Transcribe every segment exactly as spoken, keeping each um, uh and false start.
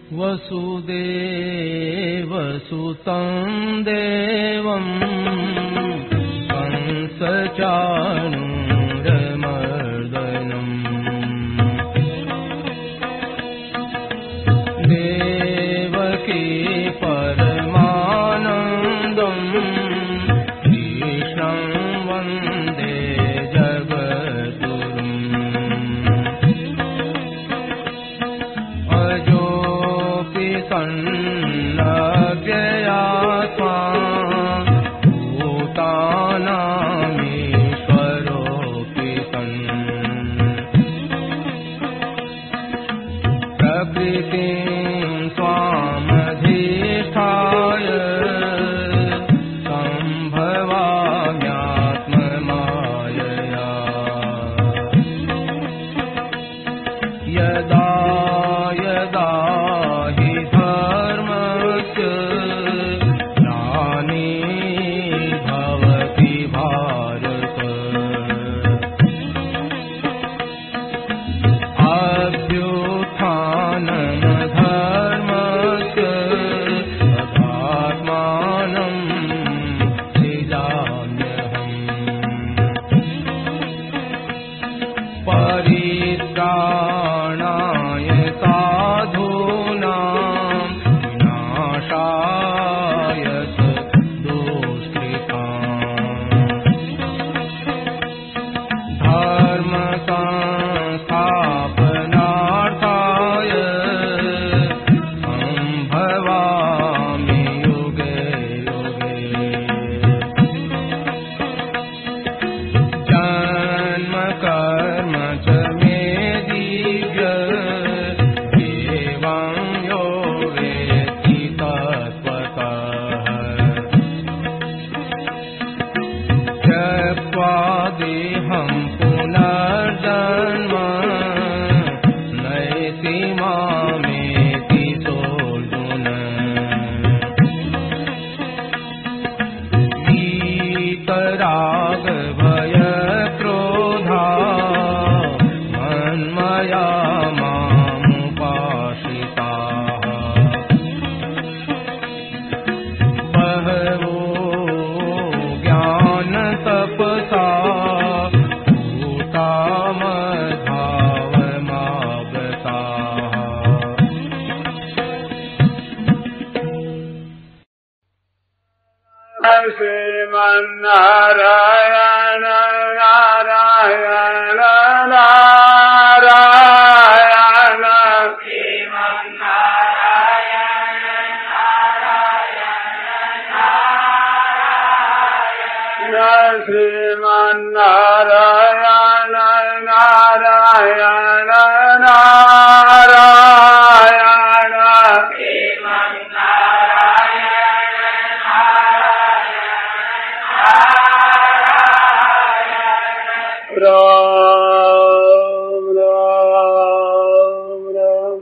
वसुदेवसुतं देवं कंसचाणूरमर्दनम् देवकी परमानन्दं कृष्णं वन्दे जगद्गुरुम् अजोऽपि सन्नव्ययात्मा भूतानामीश्वरोऽपि सन् प्रकृतिं स्वामधिष्ठाय सम्भवाम्यात्ममायया यदा यदा हि धर्मस्य ग्लानिर्भवति भारत अभ्युत्थानमधर्मस्य तदात्मानं सृजाम्यहम् परित्राणाय साधूनां विनाशाय च दुष्कृताम् धर्म संस्थापनार्थाय सम्भवामि युगे युगे जन्म कर्म च मे दिव्य एवं यो वेत्ति तत्त्वतः त्यक्त्वा देहं पुनर्जन्म नैति मामेति सोऽर्जुन वीतरागभयक्रोधा मन्मया मामुपाश्रिताः बहवो ज्ञानतपसा भूता मद्भावमागताः श्रीमन्नारायण नारायण नारायण श्रीमन्नारायण नारायण नारायण राम राम राम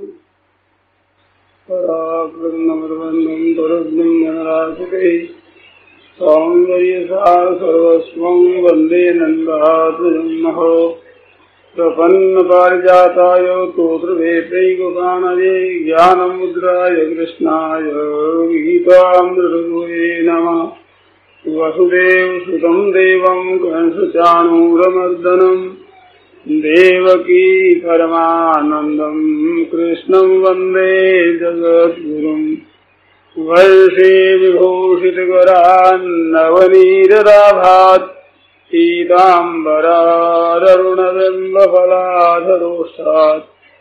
पराक्रमवन्दं दुर्गं गणराजते सौन्दर्यसार सर्वस्वं वन्दे नन्दात्मजं नहो प्रपन्नपारिजाताय स्तोत्रवेत्रैकपाणये ज्ञानमुद्राय कृष्णाय गीतामृतये नमः वसुदेवसुतं देवं कंसचाणूरमर्दनं देवकी परमानन्दं कृष्णं वन्दे जगद्गुरुम् वंशे विभूषितकरान्नवनीरदाभात् पीताम्बराररुणबिम्बफलाधरोष्ठात्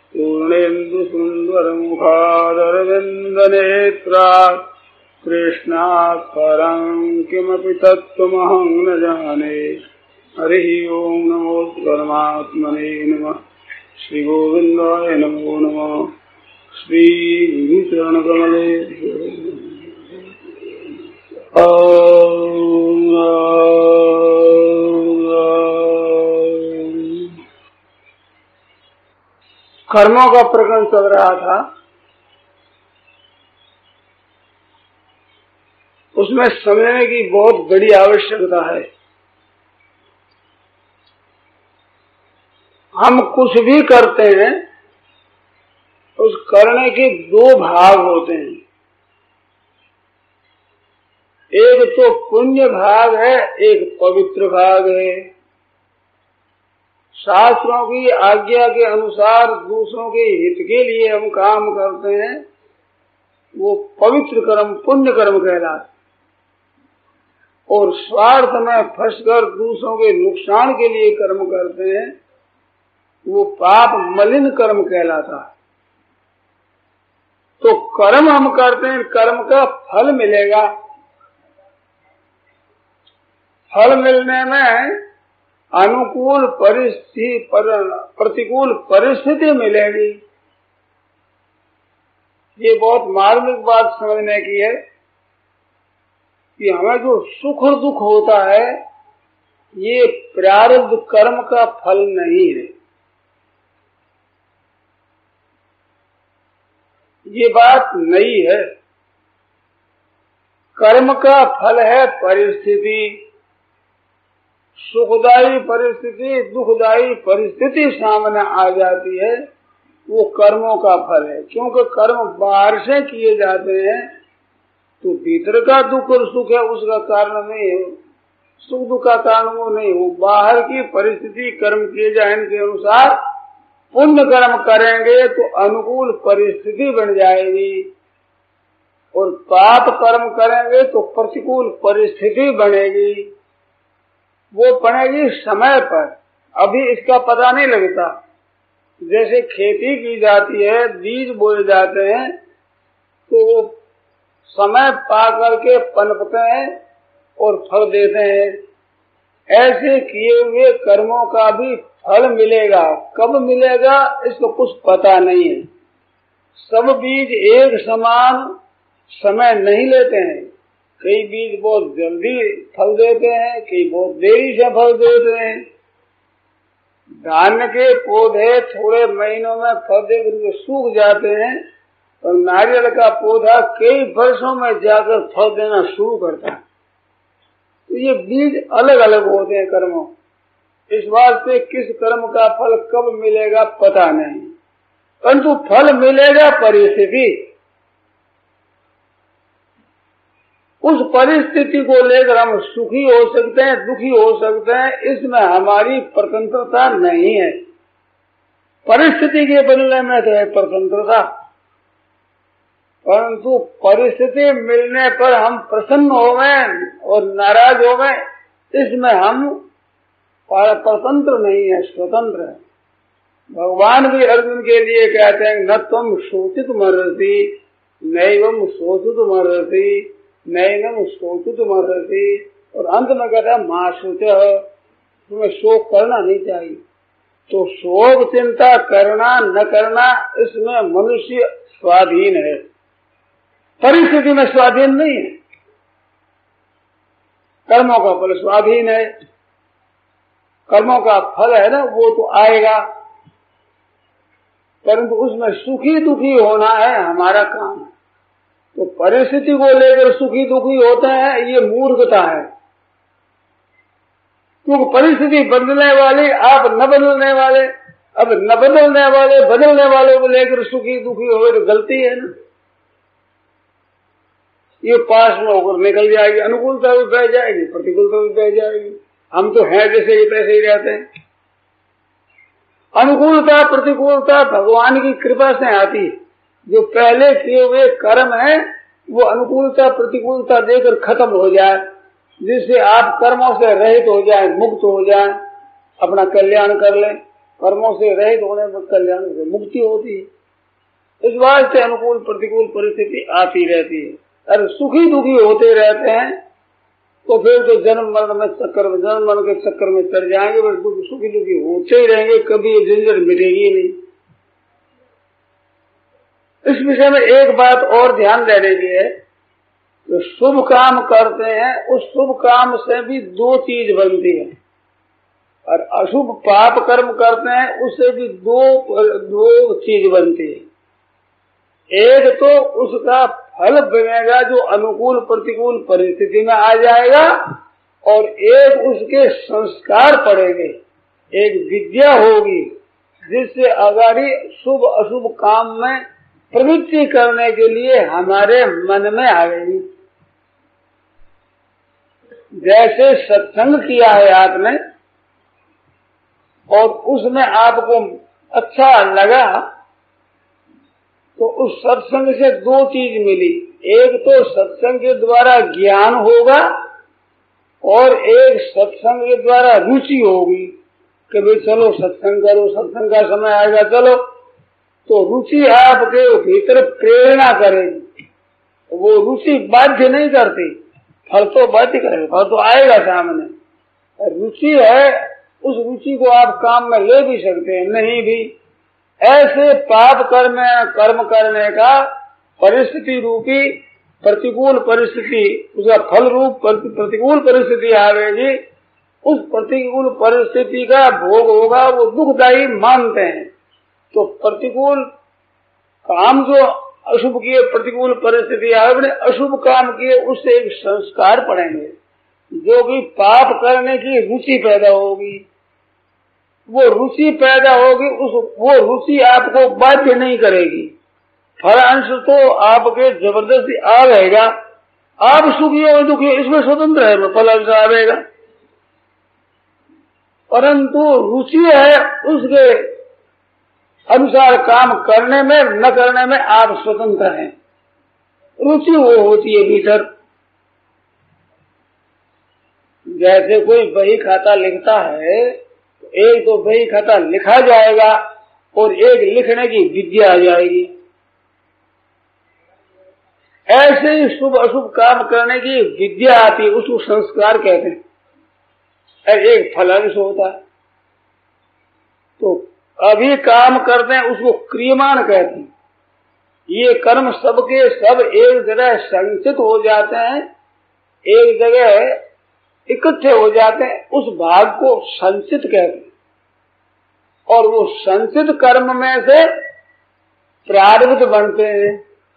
पूर्णेन्दुसुन्दरमुखादरविन्दनेत्रात् कृष्णात् परं किमपि तत्त्वमहं न जाने हरिः ओं नमो परमात्मने नमः श्रीगोविन्दाय नमो नमः श्रीचरणकमले कर्मों का प्रकरण चल रहा था। उसमें समझने की बहुत बड़ी आवश्यकता है। हम कुछ भी करते हैं उस करने के दो भाग होते हैं। एक तो पुण्य भाग है, एक पवित्र भाग है। शास्त्रों की आज्ञा के अनुसार दूसरों के हित के लिए हम काम करते हैं, वो पवित्र कर्म, पुण्य कर्म कहलाते। और स्वार्थ में फंसकर दूसरों के नुकसान के लिए कर्म करते हैं, वो पाप मलिन कर्म कहलाता है। तो कर्म हम करते हैं, कर्म का फल मिलेगा। फल मिलने में अनुकूल परिस्थिति पर, प्रतिकूल परिस्थिति मिलेगी। ये बहुत मार्मिक बात समझने की है कि हमें जो सुख और दुख होता है, ये प्रारब्ध कर्म का फल नहीं है। ये बात नहीं है। कर्म का फल है परिस्थिति। सुखदायी परिस्थिति, दुखदायी परिस्थिति सामने आ जाती है, वो कर्मों का फल है। क्योंकि कर्म बाहर से किए जाते हैं, तो भीतर का दुख और सुख है उसका कारण नहीं है, सुख दुख का कारण वो नहीं हो। बाहर की परिस्थिति कर्म किए जाने के अनुसार पुण्य कर्म करेंगे तो अनुकूल परिस्थिति बन जाएगी, और पाप कर्म करेंगे तो प्रतिकूल परिस्थिति बनेगी। वो बनेगी समय पर, अभी इसका पता नहीं लगता। जैसे खेती की जाती है, बीज बोए जाते हैं, तो वो समय पा करके पनपते हैं और फल देते हैं। ऐसे किए हुए कर्मों का भी फल मिलेगा। कब मिलेगा इसको कुछ पता नहीं है। सब बीज एक समान समय नहीं लेते हैं। कई बीज बहुत जल्दी फल देते हैं, कई बहुत देरी से फल देते हैं। धान के पौधे थोड़े महीनों में फल देकर सूख जाते हैं, और नारियल का पौधा कई वर्षों में जाकर फल देना शुरू करता है। तो ये बीज अलग अलग होते हैं कर्मों। इस बात से किस कर्म का फल कब मिलेगा पता नहीं, परंतु फल मिलेगा परिस्थिति। उस परिस्थिति को लेकर हम सुखी हो सकते हैं, दुखी हो सकते हैं, इसमें हमारी स्वतंत्रता नहीं है। परिस्थिति के बदले में तो है स्वतंत्रता, परंतु परिस्थिति मिलने पर हम प्रसन्न होवें और नाराज होवें, इसमें हम स्वतंत्र नहीं है, स्वतंत्र है। भगवान भी अर्जुन के लिए कहते हैं, न तुम शोचित मरती नैवम शोचित मरती नैनम शोचित मरती। और अंत में कहता है मां शोच, तुम्हें शोक करना नहीं चाहिए। तो शोक चिंता करना न करना इसमें मनुष्य स्वाधीन है, परिस्थिति में स्वाधीन नहीं है। कर्मों का फल स्वाधीन है। कर्मों का फल है ना, वो तो आएगा, परंतु उसमें सुखी दुखी होना है हमारा काम। तो परिस्थिति को लेकर सुखी दुखी होते हैं, ये मूर्खता है। क्योंकि परिस्थिति बदलने वाली, आप न बदलने वाले, अब न बदलने वाले बदलने वालों को लेकर सुखी दुखी हो तो गलती है ना। ये पास में होकर निकल जाएगी, अनुकूलता भी बह जाएगी, प्रतिकूलता भी बह जाएगी। हम तो हैं जैसे ये पैसे ही रहते हैं। अनुकूलता प्रतिकूलता भगवान की कृपा से आती है। जो पहले किए हुए कर्म है वो अनुकूलता प्रतिकूलता देकर खत्म हो जाए, जिससे आप कर्मों से रहित हो जाए, मुक्त हो जाए, अपना कल्याण कर लें। कर्मों से रहित होने में कल्याण से मुक्ति होती है। इस बात से अनुकूल प्रतिकूल परिस्थिति आती रहती है। अरे सुखी दुखी होते रहते हैं तो फिर तो जन्म मरण में चक्कर में जन्म मरण के चक्कर में चढ़ जाएंगे, बस सुखी दुखी होते ही रहेंगे, कभी ये झंझट मिटेगी नहीं। इस विषय में एक बात और ध्यान देने की है, जो शुभ काम करते हैं उस शुभ काम से भी दो चीज बनती है, और अशुभ पाप कर्म करते हैं उससे भी दो दो चीज बनती है। एक तो उसका फल बनेगा जो अनुकूल प्रतिकूल परिस्थिति में आ जाएगा, और एक उसके संस्कार पड़ेंगे, एक विद्या होगी जिससे अगाड़ी शुभ अशुभ काम में प्रवृत्ति करने के लिए हमारे मन में आएगी। जैसे सत्संग किया है आपने और उसमें आपको अच्छा लगा, तो उस सत्संग से दो चीज मिली। एक तो सत्संग के द्वारा ज्ञान होगा और एक सत्संग के द्वारा रुचि होगी कि भाई चलो सत्संग करो, सत्संग का समय आएगा चलो। तो रुचि आपके भीतर प्रेरणा करेगी। वो रुचि बाध्य नहीं करती, फल तो बाध्य करेगा, फल तो आएगा सामने। रुचि है, उस रुचि को आप काम में ले भी सकते हैं, नहीं भी। ऐसे पाप कर्म कर्म करने का परिस्थिति रूपी प्रतिकूल परिस्थिति, उसका फल रूप प्रतिकूल परिस्थिति आवेगी। उस प्रतिकूल परिस्थिति का भोग होगा, वो दुखदायी मानते हैं। तो प्रतिकूल काम जो अशुभ किए, प्रतिकूल परिस्थिति आवे, अशुभ काम किए, उससे एक संस्कार पड़ेंगे जो कि पाप करने की रुचि पैदा होगी। वो रुचि पैदा होगी, उस वो रुचि आपको बाध्य नहीं करेगी। फल अंश तो आपके जबरदस्ती आ रहेगा, आप सुखी हो दुखी इसमें स्वतंत्र है, फल अंश आएगा। परंतु रुचि है, उसके अनुसार काम करने में न करने में आप स्वतंत्र हैं। रुचि वो होती है भीतर। जैसे कोई बही खाता लिखता है, एक तो बही खाता लिखा जाएगा और एक लिखने की विद्या आ जाएगी। ऐसे ही शुभ अशुभ काम करने की विद्या आती है, उसको संस्कार कहते हैं। एक फलांश होता है। तो अभी काम करते हैं उसको क्रियमाण कहते हैं। ये कर्म सबके सब एक जगह संचित हो जाते हैं, एक जगह इकट्ठे हो जाते हैं, उस भाग को संचित कहते हैं। और वो संचित कर्म में से प्रारब्ध बनते हैं।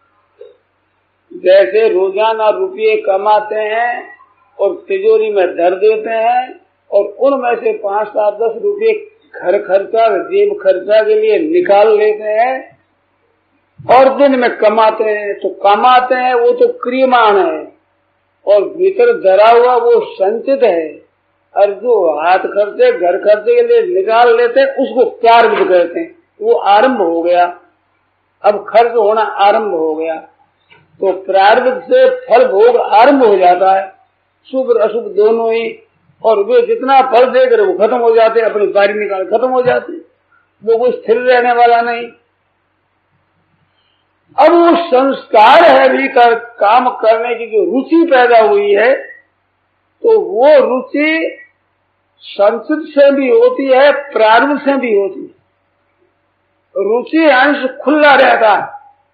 जैसे रोजाना रुपये कमाते हैं और तिजोरी में धर देते हैं और उनमें से पांच सात दस रुपये घर खर्चा जेब खर्चा के लिए निकाल लेते हैं और दिन में कमाते हैं। तो कमाते हैं वो तो क्रियमाण है और भीतर धरा हुआ वो संचित है। और जो हाथ खर्चे घर खर्चे के लिए निकाल लेते हैं उसको प्रारब्ध कहते हैं। वो आरंभ हो गया, अब खर्च होना आरंभ हो गया। तो प्रारब्ध से फल भोग आरंभ हो जाता है, शुभ अशुभ दोनों ही। और वे जितना फल देकर वो खत्म हो जाते, अपनी बारी निकाल खत्म हो जाते, वो कोई स्थिर रहने वाला नहीं। अब वो संस्कार है भी कर, काम करने की जो रुचि पैदा हुई है, तो वो रुचि संचित से भी होती है, प्रारब्ध से भी होती है। रुचि अंश खुला रहता है,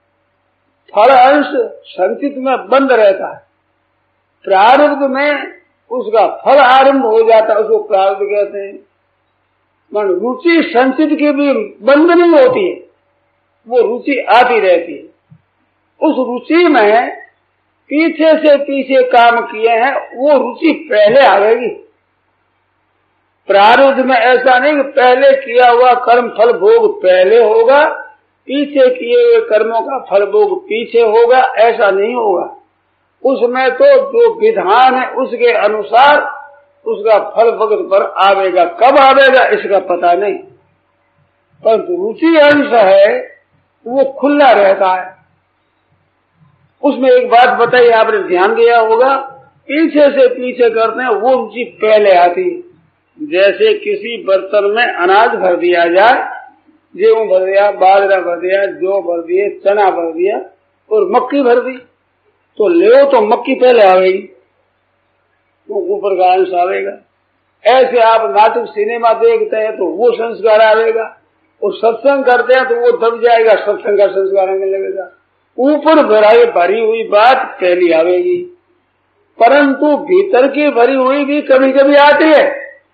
फल अंश संचित में बंद रहता है। प्रारब्ध में उसका फल आरंभ हो जाता है, उसको प्रारब्ध कहते हैं। मन रुचि संचित की भी बंद नहीं होती है, वो रुचि आती रहती है। उस रुचि में पीछे से पीछे काम किए हैं, वो रुचि पहले आएगी। प्रारब्ध में ऐसा नहीं कि पहले किया हुआ कर्म फल भोग पहले होगा, पीछे किए हुए कर्मों का फल भोग पीछे होगा, ऐसा नहीं होगा। उसमें तो जो विधान है उसके अनुसार उसका फल वक्त पर आवेगा। कब आवेगा इसका पता नहीं, परंतु रुचि अंश है वो खुला रहता है। उसमें एक बात बताई, आपने ध्यान दिया होगा, पीछे से पीछे करते हैं वो रुचि पहले आती है। जैसे किसी बर्तन में अनाज भर दिया जाए, गेहूं भर दिया, बाजरा भर दिया, जौ भर दिए, चना भर दिया और मक्की भर दी, तो ले तो मक्की पहले आवेगी, वो ऊपर का अंश आवेगा। ऐसे आप नाटक सिनेमा देखते हैं तो वो संस्कार आवेगा, और सत्संग करते हैं तो वो दब जाएगा, सत्संग का संस्कार आने लगेगा। ऊपर भराई भरी हुई बात पहली आवेगी, परंतु भीतर की भरी हुई भी कभी कभी आती है।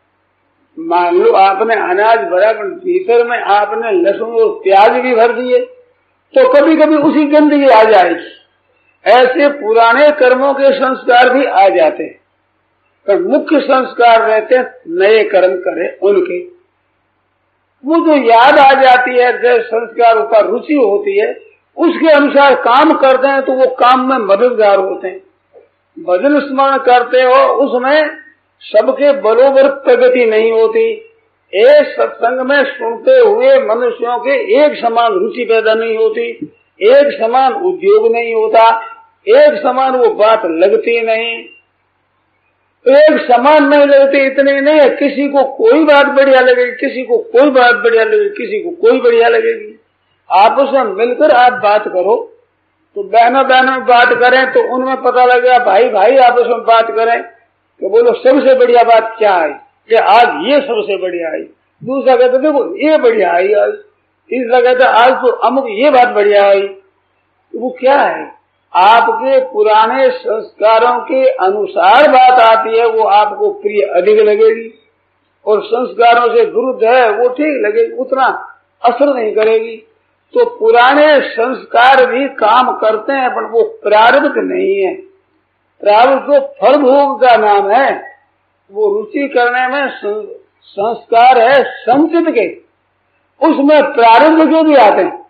मान लो आपने अनाज भरा, भीतर में आपने लहसुन और प्याज भी भर दिए, तो कभी कभी उसी गंदगी आ जाएगी। ऐसे पुराने कर्मों के संस्कार भी आ जाते हैं, पर मुख्य संस्कार रहते हैं नए कर्म करे उनके। वो जो याद आ जाती है, जैसे संस्कारों का रुचि होती है, उसके अनुसार काम करते हैं तो वो काम में मददगार होते हैं। भजन स्मरण करते हो उसमें सबके बरोबर प्रगति नहीं होती। एक सत्संग में सुनते हुए मनुष्यों के एक समान रुचि पैदा नहीं होती, एक समान उद्योग नहीं होता, एक समान वो बात लगती नहीं, एक समान नहीं लगती। इतने नहीं है, किसी को कोई बात बढ़िया लगेगी, किसी को कोई बात बढ़िया लगेगी, किसी को कोई बढ़िया लगेगी। आपस में मिलकर आप बात करो तो बहनों बहनों में बात करें तो उनमें पता लगेगा, भाई भाई आपस में बात करें तो बोलो सबसे बढ़िया बात क्या है कि आज ये सबसे बढ़िया आई। दूसरा कहते देखो ये बढ़िया आई आज। तीसरा कहता आज तो अमुक ये बात बढ़िया आई। तो वो क्या है? आपके पुराने संस्कारों के अनुसार बात आती है, वो आपको प्रिय अधिक लगेगी, और संस्कारों से विरुद्ध है वो ठीक लगेगी, उतना असर नहीं करेगी। तो पुराने संस्कार भी काम करते हैं पर वो प्रारब्ध नहीं है। प्रारब्ध तो फल भोग का नाम है, वो रुचि करने में संस्कार है संचित के, उसमें प्रारब्ध के भी आते हैं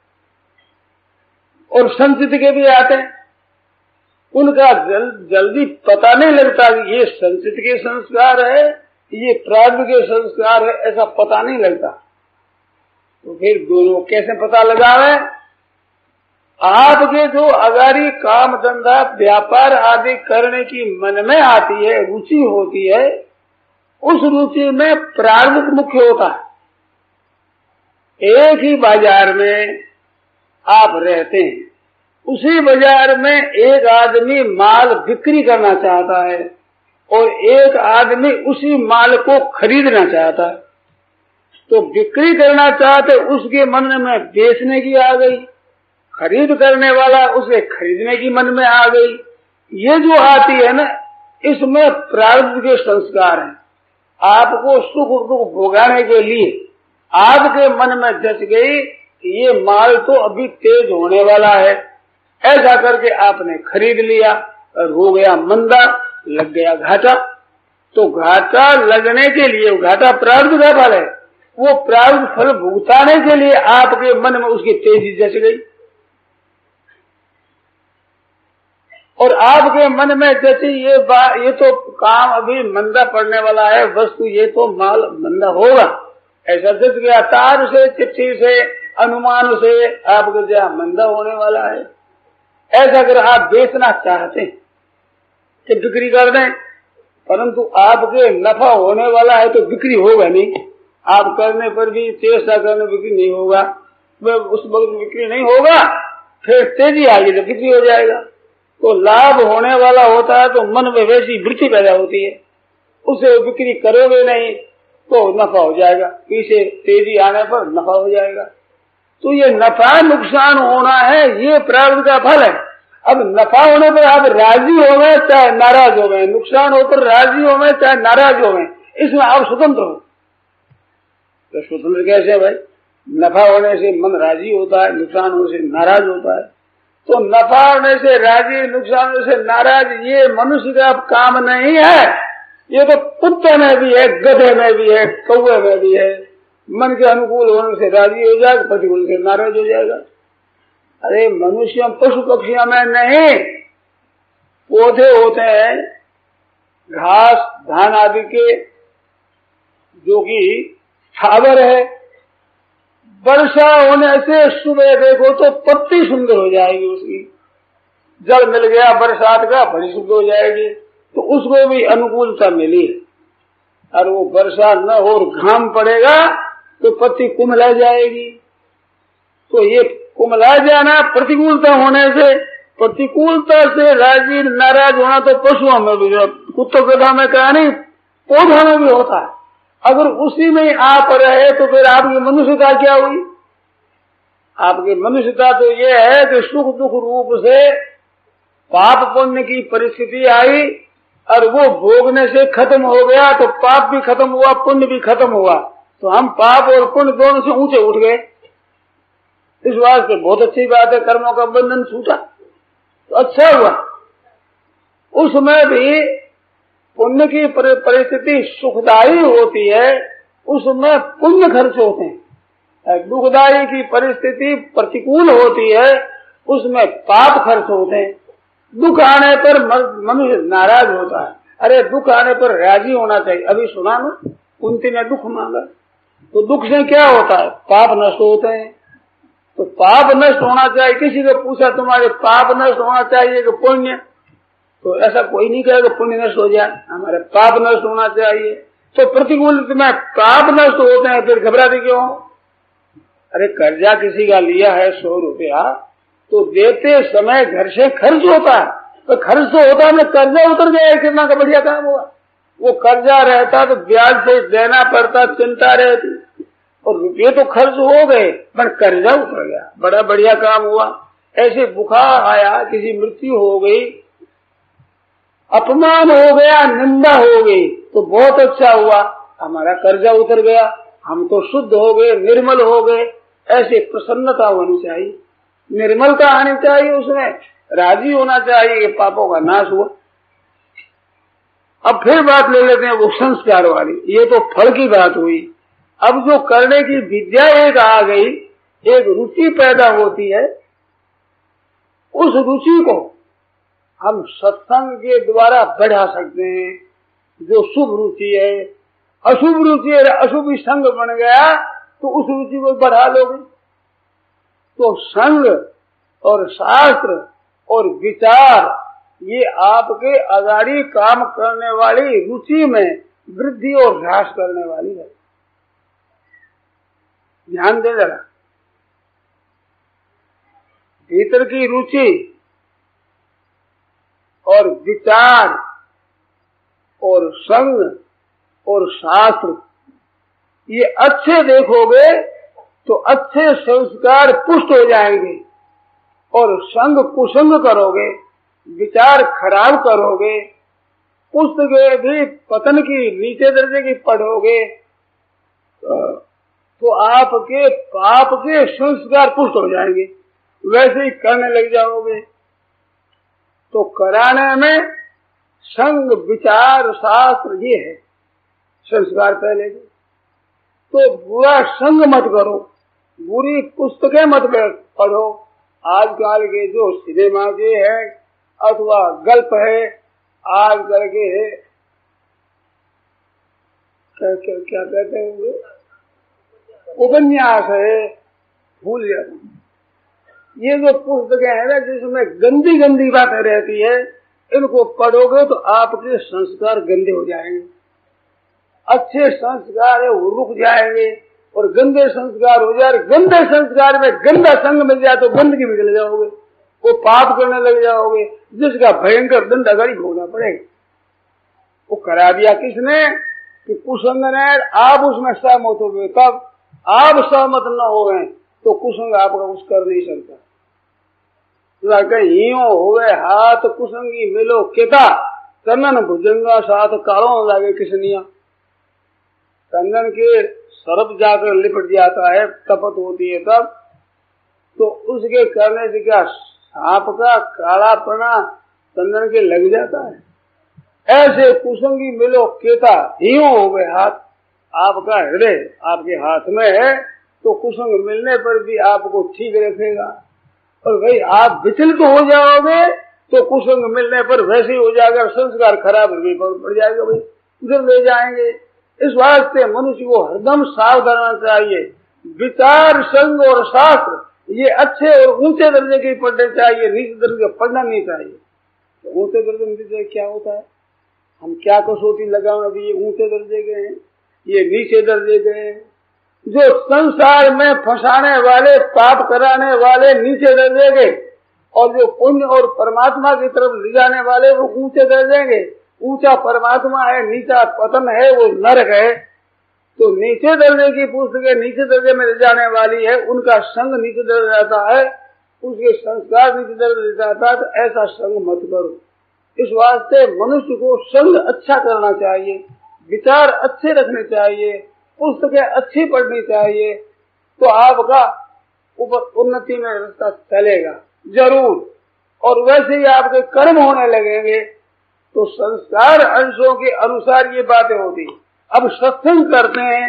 और संचित के भी आते हैं। उनका जल, जल्दी पता नहीं लगता कि ये संचित के संस्कार है, ये प्रारब्ध के संस्कार है, ऐसा पता नहीं लगता। तो फिर दोनों कैसे पता लगावे? आपके जो अगारी काम धंधा व्यापार आदि करने की मन में आती है, रुचि होती है, उस रुचि में प्रारब्ध मुख्य होता है। एक ही बाजार में आप रहते हैं, उसी बाजार में एक आदमी माल बिक्री करना चाहता है और एक आदमी उसी माल को खरीदना चाहता है। तो बिक्री करना चाहते उसके मन में बेचने की आ गई, खरीद करने वाला उसे खरीदने की मन में आ गई। ये जो आती है ना, इसमें प्रारब्ध के संस्कार हैं। आपको सुख दुख भोगाने के लिए आपके मन में जच गई कि ये माल तो अभी तेज होने वाला है, ऐसा करके आपने खरीद लिया और हो गया मंदा, लग गया घाटा। तो घाटा लगने के लिए, घाटा प्रारब्ध का फल है, वो प्रारब्ध फल भुगताने के लिए आपके मन में उसकी तेजी जच गई और आपके मन में जैसे ये बात, ये तो काम अभी मंदा पड़ने वाला है, वस्तु ये तो माल मंदा होगा, ऐसा जच गया। तार से, चिट्ठी से, अनुमान से आपको जहाँ मंदा होने वाला है, ऐसा अगर आप बेचना चाहते हैं कि बिक्री कर दें, परंतु आपके नफा होने वाला है तो बिक्री होगा नहीं। आप करने पर भी, चेष्टा करने पर बिक्री नहीं होगा, उस वक्त बिक्री नहीं होगा, फिर तेजी आएगी तो बिक्री हो जाएगा। तो लाभ होने वाला होता है तो मन में वैसी वृत्ति पैदा होती है, उसे बिक्री करोगे नहीं तो नफा हो जाएगा, पीछे तेजी आने पर नफा हो जाएगा। तो ये नफा नुकसान होना है, ये प्रारब्ध का फल है। अब नफा होने पर आप राजी हो गए चाहे नाराज हो गए, नुकसान हो पर राजी हो गए चाहे नाराज हो गए, इसमें आप स्वतंत्र हो। तो स्वतंत्र कैसे भाई? नफा होने से मन राजी होता है, नुकसान होने से नाराज होता है। तो नफा होने से राजी, नुकसान होने से नाराज, ये मनुष्य का काम नहीं है। ये तो कुत्ते में भी है, गधे में भी है, कौवे में भी है। मन के अनुकूल होने से राजी हो जाएगा, प्रतिकूल से नाराज हो जाएगा। अरे मनुष्य पशु पक्षियों में नहीं, पौधे होते हैं घास धान आदि के, जो कि फावर है, वर्षा होने से सुबह देखो तो पत्ती सुंदर हो जाएगी, उसकी जल मिल गया बरसात का, बड़ी शुद्ध हो जाएगी। तो उसको भी अनुकूलता मिली, और वो वर्षा न हो और घाम पड़ेगा तो पत्ती कुमला जाएगी। तो ये कुमला जाना प्रतिकूलता होने से, प्रतिकूलता से राजी नाराज होना तो पशुओं में भी, कुत्तों गधा में कहा नहीं, पौधों में भी होता है। अगर उसी में आप रहे तो फिर आपकी मनुष्यता क्या हुई? आपकी मनुष्यता तो ये है कि सुख दुख रूप से पाप पुण्य की परिस्थिति आई और वो भोगने से खत्म हो गया, तो पाप भी खत्म हुआ, पुण्य भी खत्म हुआ, तो हम पाप और पुण्य दोनों से ऊंचे उठ गए। इस वास्ते बहुत अच्छी बात है, कर्मों का बंधन छूटा तो अच्छा हुआ। उसमें भी पुण्य की परिस्थिति सुखदायी होती है, उसमें पुण्य खर्च होते हैं। दुखदाई की परिस्थिति प्रतिकूल होती है, उसमें पाप खर्च होते हैं। दुख आने पर मनुष्य नाराज होता है, अरे दुख आने पर राजी होना चाहिए। अभी सुना ना, कुंती ने दुख मांगा, तो दुख से क्या होता है? पाप नष्ट होते हैं। तो पाप नष्ट होना चाहिए। किसी ने पूछा तुम्हारे पाप नष्ट होना चाहिए कि पुण्य? तो ऐसा कोई नहीं कहेगा पुण्य नष्ट हो जाए, हमारे पाप नष्ट होना चाहिए। तो प्रतिकूल में पाप नष्ट होते हैं, फिर घबराते क्यों? अरे कर्जा किसी का लिया है सौ रुपया, तो देते समय घर से खर्च होता है, तो खर्च तो होता है, कर्जा उतर गया, कितना का बढ़िया काम हुआ। वो कर्जा रहता तो ब्याज से देना पड़ता, चिंता रहती, और रुपये तो खर्च हो गए पर कर्जा उतर गया, बड़ा बढ़िया काम हुआ। ऐसे बुखार आया, किसी मृत्यु हो गई, अपमान हो गया, निंदा हो गई, तो बहुत अच्छा हुआ, हमारा कर्जा उतर गया, हम तो शुद्ध हो गए, निर्मल हो गए। ऐसे प्रसन्नता होनी चाहिए, निर्मलता आनी चाहिए, उसमें राजी होना चाहिए कि पापों का नाश हुआ। अब फिर बात ले लेते हैं वो संस्कार वाली। ये तो फल की बात हुई। अब जो करने की विद्या एक आ गई, एक रुचि पैदा होती है, उस रुचि को हम सत्संग के द्वारा बढ़ा सकते हैं। जो शुभ रुचि है, अशुभ रुचि है, अशुभ संग बन गया तो उस रुचि को बढ़ा लोगे। तो संग और शास्त्र और विचार ये आपके अगाड़ी काम करने वाली रुचि में वृद्धि और ह्रास करने वाली है। ध्यान दे जरा, भीतर की रुचि और विचार और संग और शास्त्र ये अच्छे देखोगे तो अच्छे संस्कार पुष्ट हो जाएंगे, और संग कुसंग करोगे, विचार खराब करोगे, पुस्तकें भी पतन की नीचे दर्जे की पढ़ोगे, तो आपके पाप के संस्कार पुष्ट हो जाएंगे, वैसे ही करने लग जाओगे। तो कराने में संग विचार शास्त्र ये है संस्कार पहले। तो बुरा संग मत करो, बुरी पुस्तकें मत पढ़ो। आजकल के जो सिनेमा के है अथवा गल्प है, आजकल के क्या क्या, क्या कहते हैं, उपन्यास है, भूल जाते। ये जो पुस्तकें हैं ना जिसमें गंदी गंदी बातें रहती है, इनको पढ़ोगे तो आपके संस्कार गंदे हो जाएंगे। अच्छे संस्कार है वो रुक जाएंगे, और गंदे संस्कार हो जाए, गंदे संस्कार में गंदा संग मिल जाए तो गंदगी में चले जाओगे, वो पाप करने लग जाओगे, जिसका भयंकर दंड अगाड़ी भोगना पड़ेगा। वो करा दिया किसने? कि कुसंग ने। आप उसमें सहमत हो गए, तब आप सहमत न हो गए तो कुसंग आपका कुछ कर नहीं सकता। हियो होवे हाथ कुसंगी मिलो केता, कन्नन भुजंगा साथ कालो लागे किसनिया। कंगन के सरप जाकर लिपट जाता है, तपत होती है तब, तो उसके करने से क्या सांप का कालापना कंगन के लग जाता है। ऐसे कुसंगी मिलो केता, हियो हो गए हाथ, आपका हृदय आपके हाथ में है तो कुसंग मिलने पर भी आपको ठीक रखेगा। और भाई आप विचलित हो जाओगे तो कुसंग मिलने पर वैसे ही हो जाएगा, संस्कार खराब पड़ जाएगा, भाई उधर ले जाएंगे। इस वास्ते मनुष्य को हरदम सावधान रहना चाहिए। विचार संग और शास्त्र ये अच्छे और ऊंचे दर्जे के पढ़ने चाहिए, नीचे दर्जे पढ़ना नहीं चाहिए। तो ऊंचे दर्जे नीचे क्या होता है, हम क्या कसौटी लगाओ, अभी ये ऊंचे दर्जे के हैं, ये नीचे दर्जे के हैं। जो संसार में फंसाने वाले, पाप कराने वाले नीचे दर्जे के, और जो पुण्य और परमात्मा की तरफ ले जाने वाले वो ऊंचे दर्जे के। ऊंचा परमात्मा है, नीचा पतन है, वो नरक है। तो नीचे दर्जे की पुस्तकें नीचे दर्जे में ले जाने वाली है, उनका संग नीचे दर्जे जाता है, उसके संस्कार नीचे दर्जे जाता है, तो ऐसा संग मत करो। इस वास्ते मनुष्य को संग अच्छा करना चाहिए, विचार अच्छे रखने चाहिए, पुस्तकें अच्छी पढ़नी चाहिए, तो आपका उन्नति में रास्ता चलेगा जरूर। और वैसे ही आपके कर्म होने लगेंगे तो संस्कार अंशों के अनुसार ये बातें होती। अब सत्संग करते हैं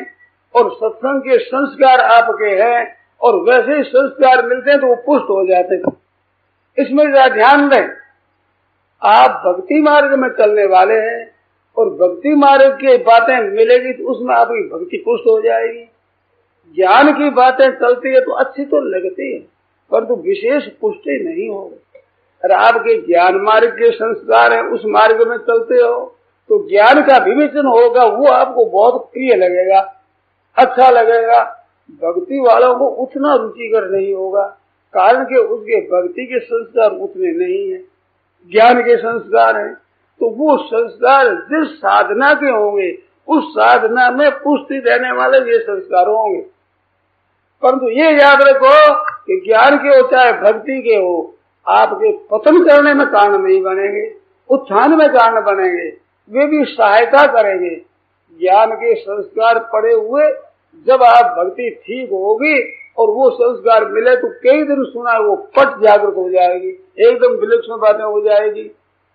और सत्संग के संस्कार आपके हैं और वैसे ही संस्कार मिलते हैं तो वो पुष्ट हो जाते हैं। इसमें जरा ध्यान दें, आप भक्ति मार्ग में चलने वाले हैं और भक्ति मार्ग की बातें मिलेगी तो उसमें आपकी भक्ति पुष्ट हो जाएगी। ज्ञान की बातें चलती है तो अच्छी तो लगती है परंतु तो विशेष पुष्टि नहीं होगी। अगर आपके ज्ञान मार्ग के संस्कार है, उस मार्ग में चलते हो तो ज्ञान का विवेचन होगा, वो आपको बहुत प्रिय लगेगा, अच्छा लगेगा। भक्ति वालों को उतना रुचिकर नहीं होगा, कारण कि उसके भक्ति के संस्कार उतने नहीं है, ज्ञान के संस्कार हैं। तो वो संस्कार जिस साधना के होंगे उस साधना में पुष्टि देने वाले ये संस्कार होंगे। परंतु ये याद रखो कि ज्ञान के हो चाहे भक्ति के हो, आपके पतन करने में कारण नहीं बनेंगे, उत्थान में कारण बनेंगे, वे भी सहायता करेंगे। ज्ञान के संस्कार पड़े हुए जब आप भक्ति ठीक होगी और वो संस्कार मिले तो कई दिन सुना वो पट जागृत हो जाएगी, एकदम विलक्षण बातें हो जाएगी।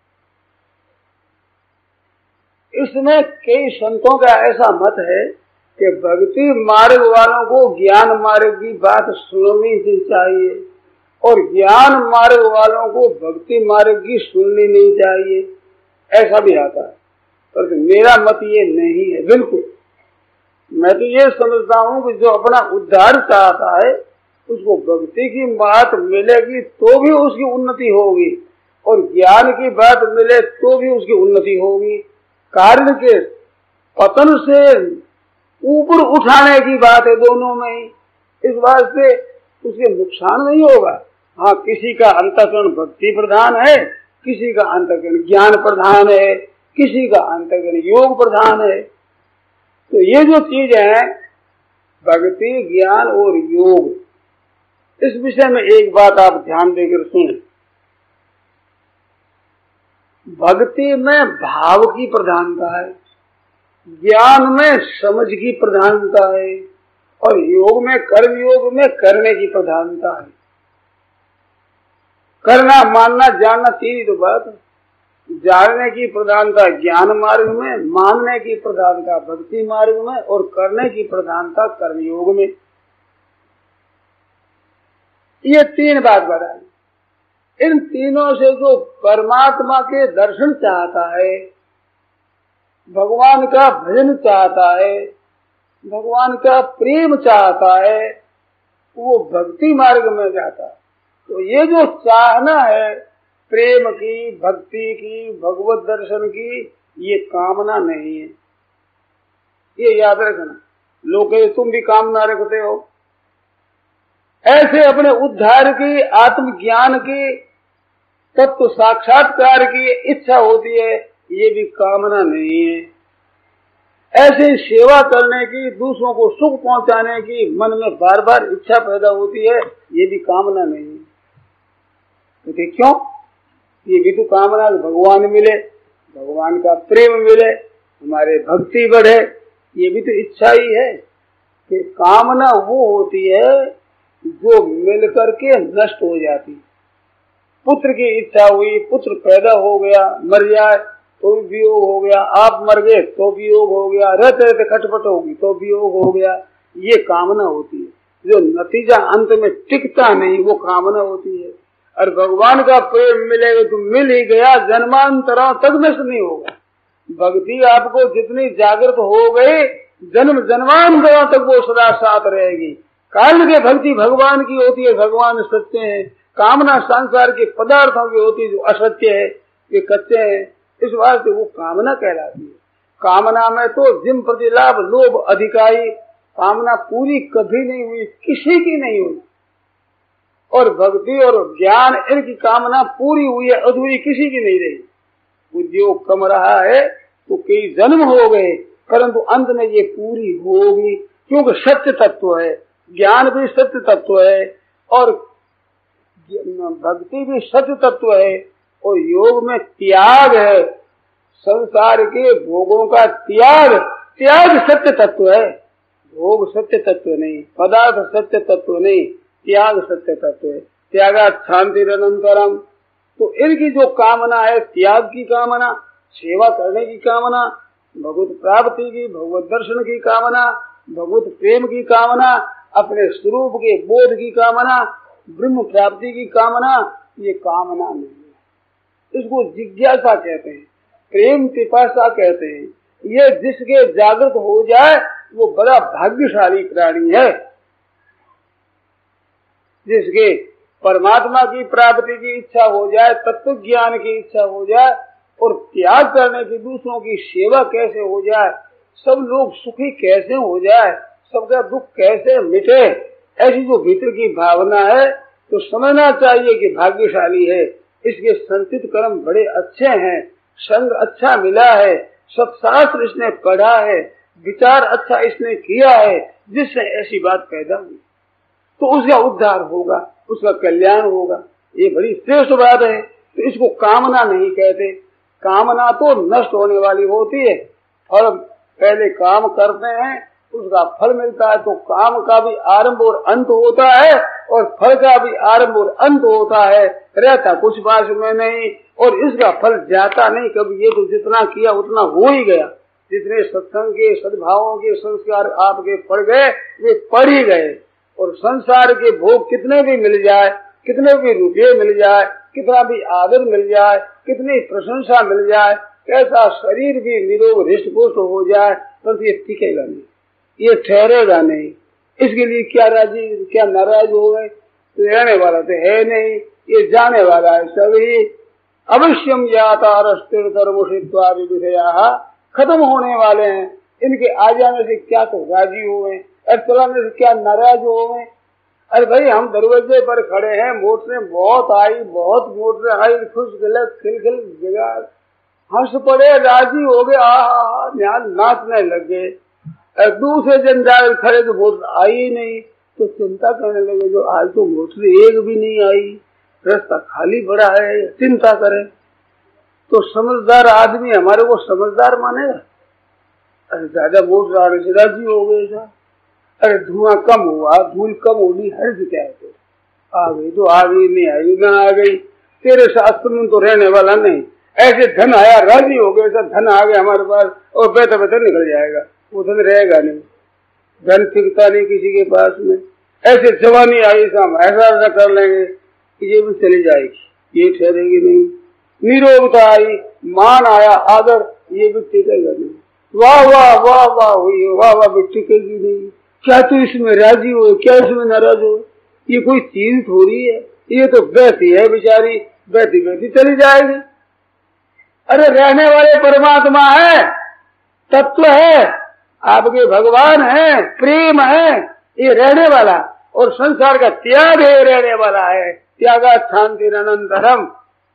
इसमें कई संतों का ऐसा मत है कि भक्ति मार्ग वालों को ज्ञान मार्ग की बात सुननी ही चाहिए और ज्ञान मार्ग वालों को भक्ति मार्ग की सुननी नहीं चाहिए, ऐसा भी आता है। पर तो मेरा मत ये नहीं है बिल्कुल। मैं तो ये समझता हूँ कि जो अपना उद्धार चाहता है उसको भक्ति की बात मिलेगी तो भी उसकी उन्नति होगी और ज्ञान की बात मिले तो भी उसकी उन्नति होगी। कारण के पतन से ऊपर उठाने की बात है दोनों में ही, इस बात से उसके नुकसान नहीं होगा। हाँ, किसी का अंतःकरण भक्ति प्रधान है, किसी का अंतःकरण ज्ञान प्रधान है, किसी का अंतःकरण योग प्रधान है। तो ये जो चीज है भक्ति, ज्ञान और योग, इस विषय में एक बात आप ध्यान देकर सुनें। भक्ति में भाव की प्रधानता है, ज्ञान में समझ की प्रधानता है और योग में, कर्म योग में करने की प्रधानता है। करना, मानना, जानना तीन ही तो बात है। जानने की प्रधानता ज्ञान मार्ग में, मानने की प्रधानता भक्ति मार्ग में और करने की प्रधानता कर्म योग में। ये तीन बात बताई। इन तीनों से जो परमात्मा के दर्शन चाहता है, भगवान का भजन चाहता है, भगवान का प्रेम चाहता है, वो भक्ति मार्ग में जाता है। तो ये जो चाहना है प्रेम की, भक्ति की, भगवत दर्शन की, ये कामना नहीं है, ये याद रखना। लोग तुम भी कामना रखते हो, ऐसे अपने उद्धार की, आत्मज्ञान की, तत्व साक्षात्कार की इच्छा होती है, ये भी कामना नहीं है। ऐसे सेवा करने की, दूसरों को सुख पहुंचाने की मन में बार बार इच्छा पैदा होती है, ये भी कामना नहीं है। तो क्यों? ये भी तो कामना भगवान मिले, भगवान का प्रेम मिले, हमारे भक्ति बढ़े, ये भी तो इच्छा ही है। कि कामना वो होती है जो मिल करके नष्ट हो जाती। पुत्र की इच्छा हुई, पुत्र पैदा हो गया, मर जाए तो भी वियोग हो गया, आप मर गए तो वियोग हो गया, रहते रहते खटपट होगी तो वियोग हो गया, ये कामना होती है। जो नतीजा अंत में टिकता नहीं वो कामना होती है। और भगवान का प्रेम मिलेगा तो मिल ही गया, जन्मांतरों तक नष्ट नहीं होगा। भक्ति आपको जितनी जागृत हो गई, जन्म जन्मांतरों तक वो सदा साथ रहेगी। कारण के भक्ति भगवान की होती है, भगवान सत्य है। कामना संसार के पदार्थों की होती है जो असत्य है, ये कच्चे हैं, इस वास्ते वो कामना कहलाती है। कामना में तो जिम प्रतिलाभ, लोभ, अधिकारी, कामना पूरी कभी नहीं हुई, किसी की नहीं हुई। और भक्ति और ज्ञान, इनकी कामना पूरी हुई है, अधूरी किसी की नहीं रही। उद्योग कम रहा है तो कई जन्म हो गए, परंतु अंत में ये पूरी होगी, क्योंकि सत्य तत्व है, ज्ञान भी सत्य तत्व है और भक्ति भी सत्य तत्व है और योग में त्याग है। संसार के भोगों का त्याग, त्याग सत्य तत्व है, भोग सत्य तत्व नहीं, पदार्थ सत्य तत्व नहीं, त्याग सत्य तत्व है। त्यागा शांतिरनंतरम। तो इनकी जो कामना है, त्याग की कामना, सेवा करने की कामना, भगवत प्राप्ति की, भगवत दर्शन की कामना, भगवत प्रेम की कामना, अपने स्वरूप के बोध की कामना, ब्रह्म प्राप्ति की कामना, ये कामना नहीं है। इसको जिज्ञासा कहते हैं, प्रेम पिपासा कहते हैं। ये जिसके जागृत हो जाए वो बड़ा भाग्यशाली प्राणी है। जिसके परमात्मा की प्राप्ति की इच्छा हो जाए, तत्व ज्ञान की इच्छा हो जाए और त्याग करने की, दूसरों की सेवा कैसे हो जाए, सब लोग सुखी कैसे हो जाए, सबका दुख कैसे मिटे, ऐसी जो भीतर की भावना है तो समझना चाहिए कि भाग्यशाली है। इसके संचित कर्म बड़े अच्छे हैं, संग अच्छा मिला है, सत्शास्त्र इसने पढ़ा है, विचार अच्छा इसने किया है, जिससे ऐसी बात पैदा हुई तो उसका उद्धार होगा, उसका कल्याण होगा। ये बड़ी श्रेष्ठ बात है। तो इसको कामना नहीं कहते। कामना तो नष्ट होने वाली होती है। फल पहले काम करते हैं, उसका फल मिलता है, तो काम का भी आरंभ और अंत होता है और फल का भी आरंभ और अंत होता है। रहता कुछ बात में नहीं और इसका फल जाता नहीं कभी। ये तो जितना किया उतना हो ही गया। जितने सत्संग के, सद्भावों के संस्कार आपके पड़ गए वे पड़ ही गए। और संसार के भोग कितने भी मिल जाए, कितने भी रुपये मिल जाए, कितना भी आदर मिल जाए, कितनी प्रशंसा मिल जाए, कैसा शरीर भी निरोग हृष्ट पुष्ट हो जाए, पर ये टिकेगा नहीं, ये ठहरेगा नहीं। इसके लिए क्या राजी क्या नाराज हो गए? तो रहने वाला तो है नहीं, ये जाने वाला है सभी। अवश्यम जाता विषया खत्म होने वाले हैं। इनके आ जाने से क्या तो राजी हो गए और चलाने से क्या नाराज हो गए? अरे भाई हम दरवाजे पर खड़े हैं, मोटरें बहुत आई, बहुत मोटरें आई, खुश गलत खिलखिल जगह हंस पड़े, राजी हो गए, आ नाचने लग गए। दूसरे जन जाकर खड़े तो मोटर आई ही नहीं, तो चिंता करने लगे जो आज तो मोटर एक भी नहीं आई, रास्ता खाली पड़ा है, चिंता करें। तो समझदार आदमी हमारे को समझदार मानेगा? अरे ज्यादा मोटर आने से राजी हो गए था। अरे धुआं कम हुआ, धूल कम होगी, हर्ज क्या है? तो आ गई तो आ गई, नहीं आई ना आ गई, तेरे शास्त्र में तो रहने वाला नहीं। ऐसे धन आया, राजी हो गए, सब धन आ गया हमारे पास और बेहतर बेहतर निकल जाएगा, वो धन रहेगा नहीं। धन टिकता नहीं किसी के पास में। ऐसे जवानी आई, सब ऐसा ऐसा कर लेंगे, ये भी चली जाएगी, ये ठहरेगी नहीं। निरोगता आई, मान आया, आदर, ये भी टिकेगा नहीं। वाह वाह वाह वाह हुई, वाह वाह भी टिकेगी नहीं। क्या तू इसमें राजी हो, क्या इसमें नाराज हो? ये कोई चीज थोड़ी है, ये तो बहती है बेचारी, बहती बहती चली जाएगी। अरे रहने वाले परमात्मा है, तत्व है, आपके भगवान है, प्रेम है, ये रहने वाला। और संसार का त्याग है, रहने वाला है। त्यागा शांति अनंतरम,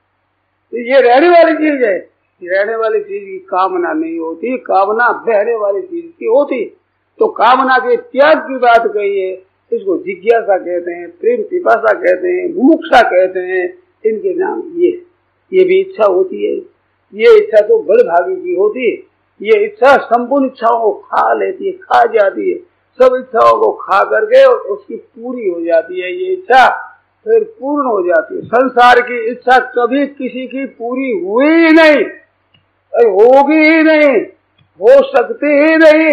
ये रहने वाली चीज है। रहने वाली चीज की कामना नहीं होती, कामना बहने वाली चीज की होती। तो कामना के त्याग की बात कही है, इसको जिज्ञासा कहते हैं, प्रेम पिपासा कहते हैं, मुमुक्षा कहते हैं। इनके नाम ये ये भी इच्छा होती है। ये इच्छा तो बड़भागी की होती है। ये इच्छा संपूर्ण इच्छाओं को खा लेती है, खा जाती है, सब इच्छाओं को खा करके और उसकी पूरी हो जाती है। ये इच्छा फिर पूर्ण हो जाती है। संसार की इच्छा कभी किसी की पूरी हुई ही नहीं, होगी ही नहीं, हो सकती ही नहीं।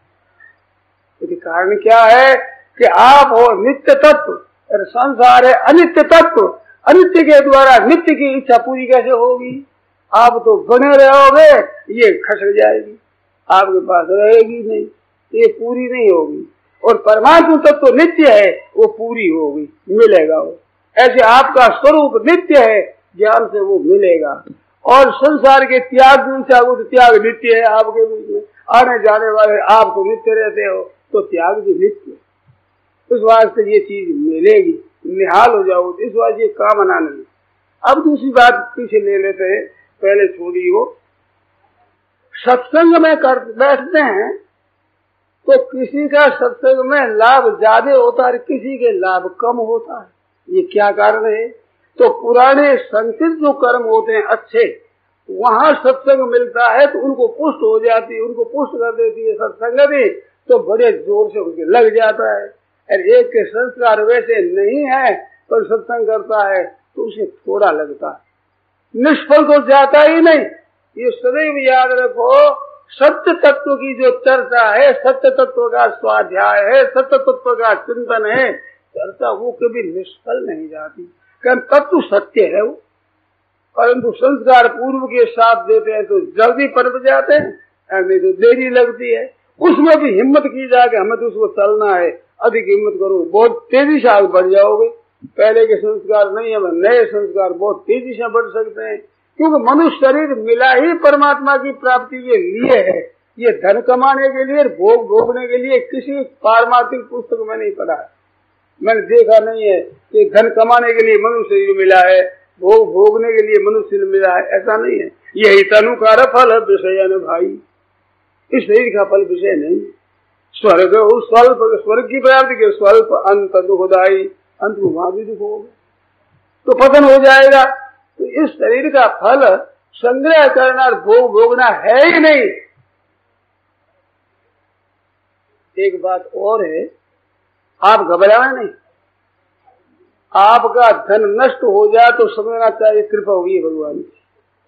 इसके कारण क्या है कि आप हो नित्य तत्व और संसार है अनित्य तत्व। अनित्य के द्वारा नित्य की इच्छा पूरी कैसे होगी? आप तो बने रहोगे, ये खसक जाएगी, आपके पास रहेगी नहीं, ये पूरी नहीं होगी। और परमात्मा तत्व तो नित्य है, वो पूरी होगी, मिलेगा वो। ऐसे आपका स्वरूप नित्य है, ज्ञान से वो मिलेगा। और संसार के त्याग की इच्छा, वो त्याग नित्य है आपके बीच में। आने जाने वाले आप तो नित्य रहते हो, तो त्याग भी नित्य। इस वास्ते ये चीज मिलेगी, निहाल हो जाओ, इस वास्ते ये कामना नहीं। अब दूसरी बात पीछे ले लेते हैं, पहले छोड़ी हो। सत्संग में कर बैठते हैं तो किसी का सत्संग में लाभ ज्यादा होता है, किसी के लाभ कम होता है। ये क्या कारण है? तो पुराने संचित जो कर्म होते हैं अच्छे, वहाँ सत्संग मिलता है तो उनको पुष्ट हो जाती है, उनको पुष्ट कर देती है सत्संग भी, तो बड़े जोर से उनके लग जाता है। और एक के संस्कार वैसे नहीं है पर सत्संग करता है तो उसे थोड़ा लगता है, निष्फल तो जाता ही नहीं। ये सदैव याद रखो सत्य तत्व की जो चर्चा है, सत्य तत्व का स्वाध्याय है, सत्य तत्व का चिंतन है, चर्चा वो कभी निष्फल नहीं जाती। कारण तत्व सत्य है वो, परंतु संस्कार पूर्व के साथ देते हैं तो जल्दी पनप जाते हैं, नहीं तो देरी लगती है। उसमें भी हिम्मत की जाके हमें तो उसको चलना है, अधिक हिम्मत करो, बहुत तेजी से आगे बढ़ जाओगे। पहले के संस्कार नहीं है, नए संस्कार बहुत तेजी से बढ़ सकते हैं, क्योंकि मनुष्य शरीर मिला ही परमात्मा की प्राप्ति के लिए है। ये धन कमाने के लिए, भोग भोगने के लिए किसी पारमार्थिक पुस्तक में नहीं पढ़ा है, मैंने देखा नहीं है कि धन कमाने के लिए मनुष्य शरीर मिला है, भोग भोगने के लिए मनुष्य मिला है, ऐसा नहीं है। यही तनुकार फल विषय न भाई, इस शरीर का फल विषय नहीं। स्वर्ग स्वल्प, स्वर्ग की प्राप्ति के स्वल्प अंत दुखदायी, अंत में वहां भी दुख होगा तो पतन हो जाएगा। तो इस शरीर का फल संग्रह करना और भोग भोगना है ही नहीं। एक बात और है, आप घबराए नहीं, आपका धन नष्ट हो जाए तो समझना चाहिए कृपा हुई भगवान की।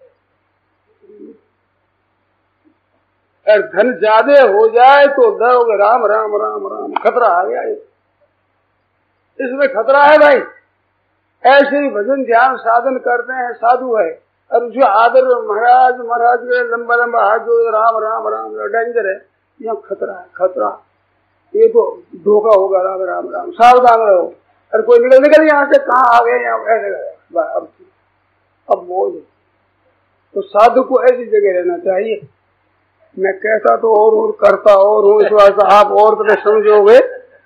अगर धन ज्यादा हो जाए तो डरोगे, राम राम राम राम, खतरा आ गया, इसमें खतरा है भाई। ऐसे ही भजन ध्यान साधन करते हैं, साधु है, और जो आदर महाराज महाराज के लंबा लंबा हाथ जो राम राम राम डेंजर है, यहाँ खतरा है, खतरा, ये तो धोखा होगा, राम राम राम, सावधान रहो। और कोई निकल निकल यहाँ से कहाँ आ गए, यहाँ ऐसे अब अब मौज। तो साधु को ऐसी जगह रहना चाहिए। मैं कहता तो और और करता और हूँ, इस बात आप और तो समझोगे,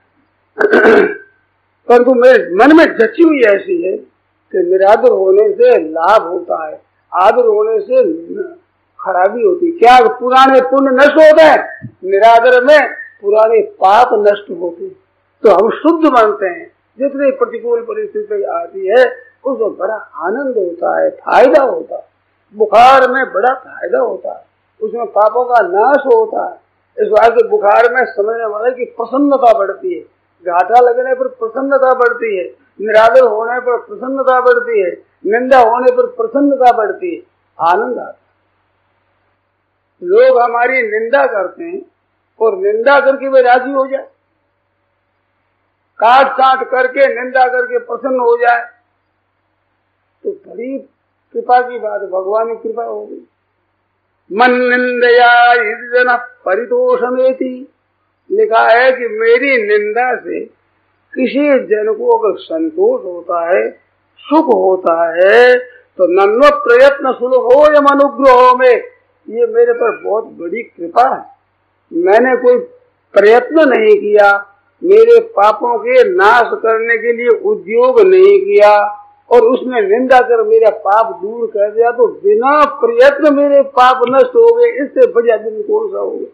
परंतु मेरे मन में जची हुई ऐसी है कि निरादर होने से लाभ होता है, आदर होने से खराबी होती है। क्या पुराने पुण्य नष्ट होते हैं, निरादर में पुराने पाप नष्ट होते हैं, तो हम शुद्ध बनते हैं। जितनी प्रतिकूल परिस्थिति आती है उसमें बड़ा आनंद होता है, फायदा होता है। बुखार में बड़ा फायदा होता है, उसमें पापों का नाश होता है। इस बात से बुखार में समझने वाले की प्रसन्नता बढ़ती है, घाटा लगने पर प्रसन्नता बढ़ती है, निरादर होने पर प्रसन्नता बढ़ती है, निंदा होने पर प्रसन्नता बढ़ती है, आनंद आता है। लोग हमारी निंदा करते हैं और निंदा करके वे राजी हो जाए, काट काट करके निंदा करके प्रसन्न हो जाए, तो बड़ी कृपा की बात, भगवान की कृपा होगी। मन निंदया जन परितोषमेति, लिखा है कि मेरी निंदा से किसी जन को अगर संतोष होता है, सुख होता है, तो नन्व प्रयत्न सुलभो यम अनुग्रह में, ये मेरे पर बहुत बड़ी कृपा है। मैंने कोई प्रयत्न नहीं किया, मेरे पापों के नाश करने के लिए उद्योग नहीं किया, और उसने निंदा कर मेरा पाप दूर कर दिया, तो बिना प्रयत्न मेरे पाप नष्ट हो गए, इससे बढ़िया दिन कौन सा होगा।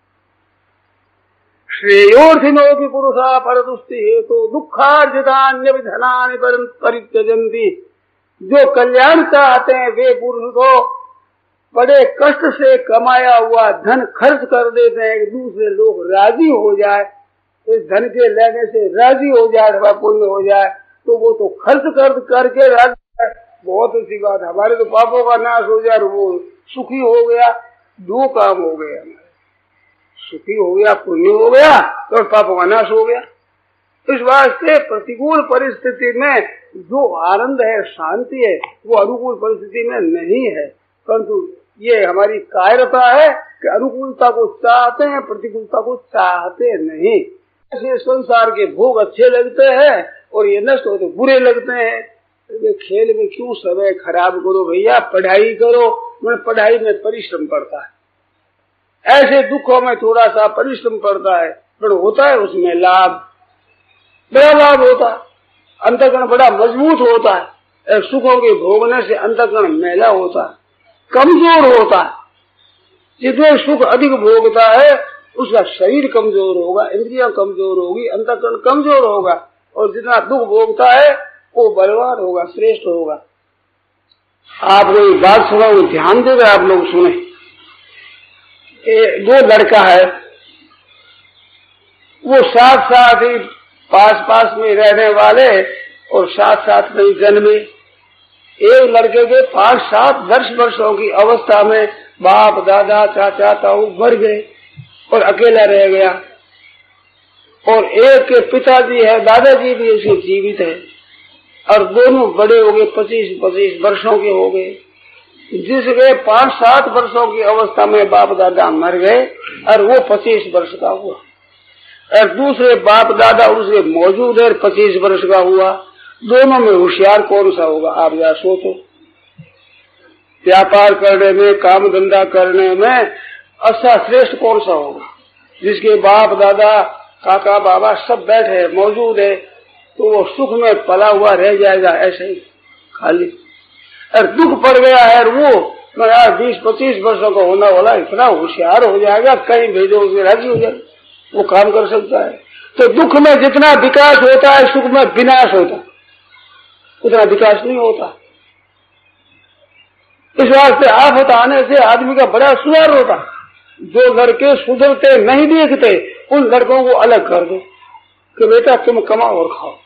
श्रेयोर्थिनोपि पुरुषा परतुष्टि हेतु दुखार्जितान्य धनानि परित्यजन्ति, जो कल्याण चाहते हैं वे पुरुष को बड़े कष्ट से कमाया हुआ धन खर्च कर देते हैं। दूसरे लोग राजी हो जाए, इस धन के लेने से राजी हो जाए अथवा पुण्य हो जाए, तो वो तो खर्च कर करके राजी है, बहुत अच्छी बात। हमारे तो पापों का नाश हो जाए, वो सुखी हो गया, दो काम हो गए, सुखी हो गया, पुण्य हो गया, तो पापों का नाश हो गया। इस वास्ते प्रतिकूल परिस्थिति में जो आनंद है, शांति है, वो अनुकूल परिस्थिति में नहीं है। परंतु ये हमारी कायरता है कि अनुकूलता को चाहते हैं, प्रतिकूलता को चाहते नहीं। ऐसे संसार के भोग अच्छे लगते हैं और ये नष्ट होते बुरे लगते हैं। तो खेल में क्यों समय खराब करो भैया, पढ़ाई करो। मैं पढ़ाई में परिश्रम पड़ता है, ऐसे दुखों में थोड़ा सा परिश्रम पड़ता है, पर होता है उसमें लाभ, बड़ा लाभ होता है। अंतःकरण बड़ा मजबूत होता है। सुखों के भोगने से अंतःकरण मैला होता है, कमजोर होता है। जितने सुख अधिक भोगता है उसका शरीर कमजोर होगा, इंद्रियां कमजोर होगी, अंतःकरण कमजोर होगा, और जितना दुख भोगता है वो बलवान होगा, श्रेष्ठ होगा। आपको एक बात सुना, वो ध्यान देगा, आप लोग सुने। दो लड़का है, वो साथ साथ ही पास पास में रहने वाले और साथ साथ में जन्मे। एक लड़के के पांच सात दस वर्षों की अवस्था में बाप दादा चाचा ताऊ मर गए और अकेला रह गया, और एक के पिताजी है, दादाजी भी उसके जीवित है, और दोनों बड़े हो गए, पच्चीस पच्चीस वर्षों के हो गए। जिसके पांच सात वर्षों की अवस्था में बाप दादा मर गए और वो पच्चीस वर्ष का हुआ, और दूसरे बाप दादा उसके मौजूद है, पच्चीस वर्ष का हुआ। दोनों में होशियार कौन सा होगा? आप या सोचो। व्यापार करने में, काम धंधा करने में अच्छा श्रेष्ठ कौन सा होगा? जिसके बाप दादा काका बाबा सब बैठे हैं, मौजूद है, तो वो सुख में पला हुआ रह जाएगा ऐसे ही खाली। और दुख पड़ गया है, वो बीस पच्चीस वर्षों का होना वाला इतना होशियार हो जाएगा, कहीं भेजो उसे राजी हो जाए, वो काम कर सकता है। तो दुख में जितना विकास होता है, सुख में विनाश होता है, उतना विकास नहीं होता। इस वास्ते आफत आने से आदमी का बड़ा सुधार होता। जो लड़के सुधरते नहीं देखते, उन लड़कों को अलग कर दो कि बेटा तुम कमाओ और खाओ।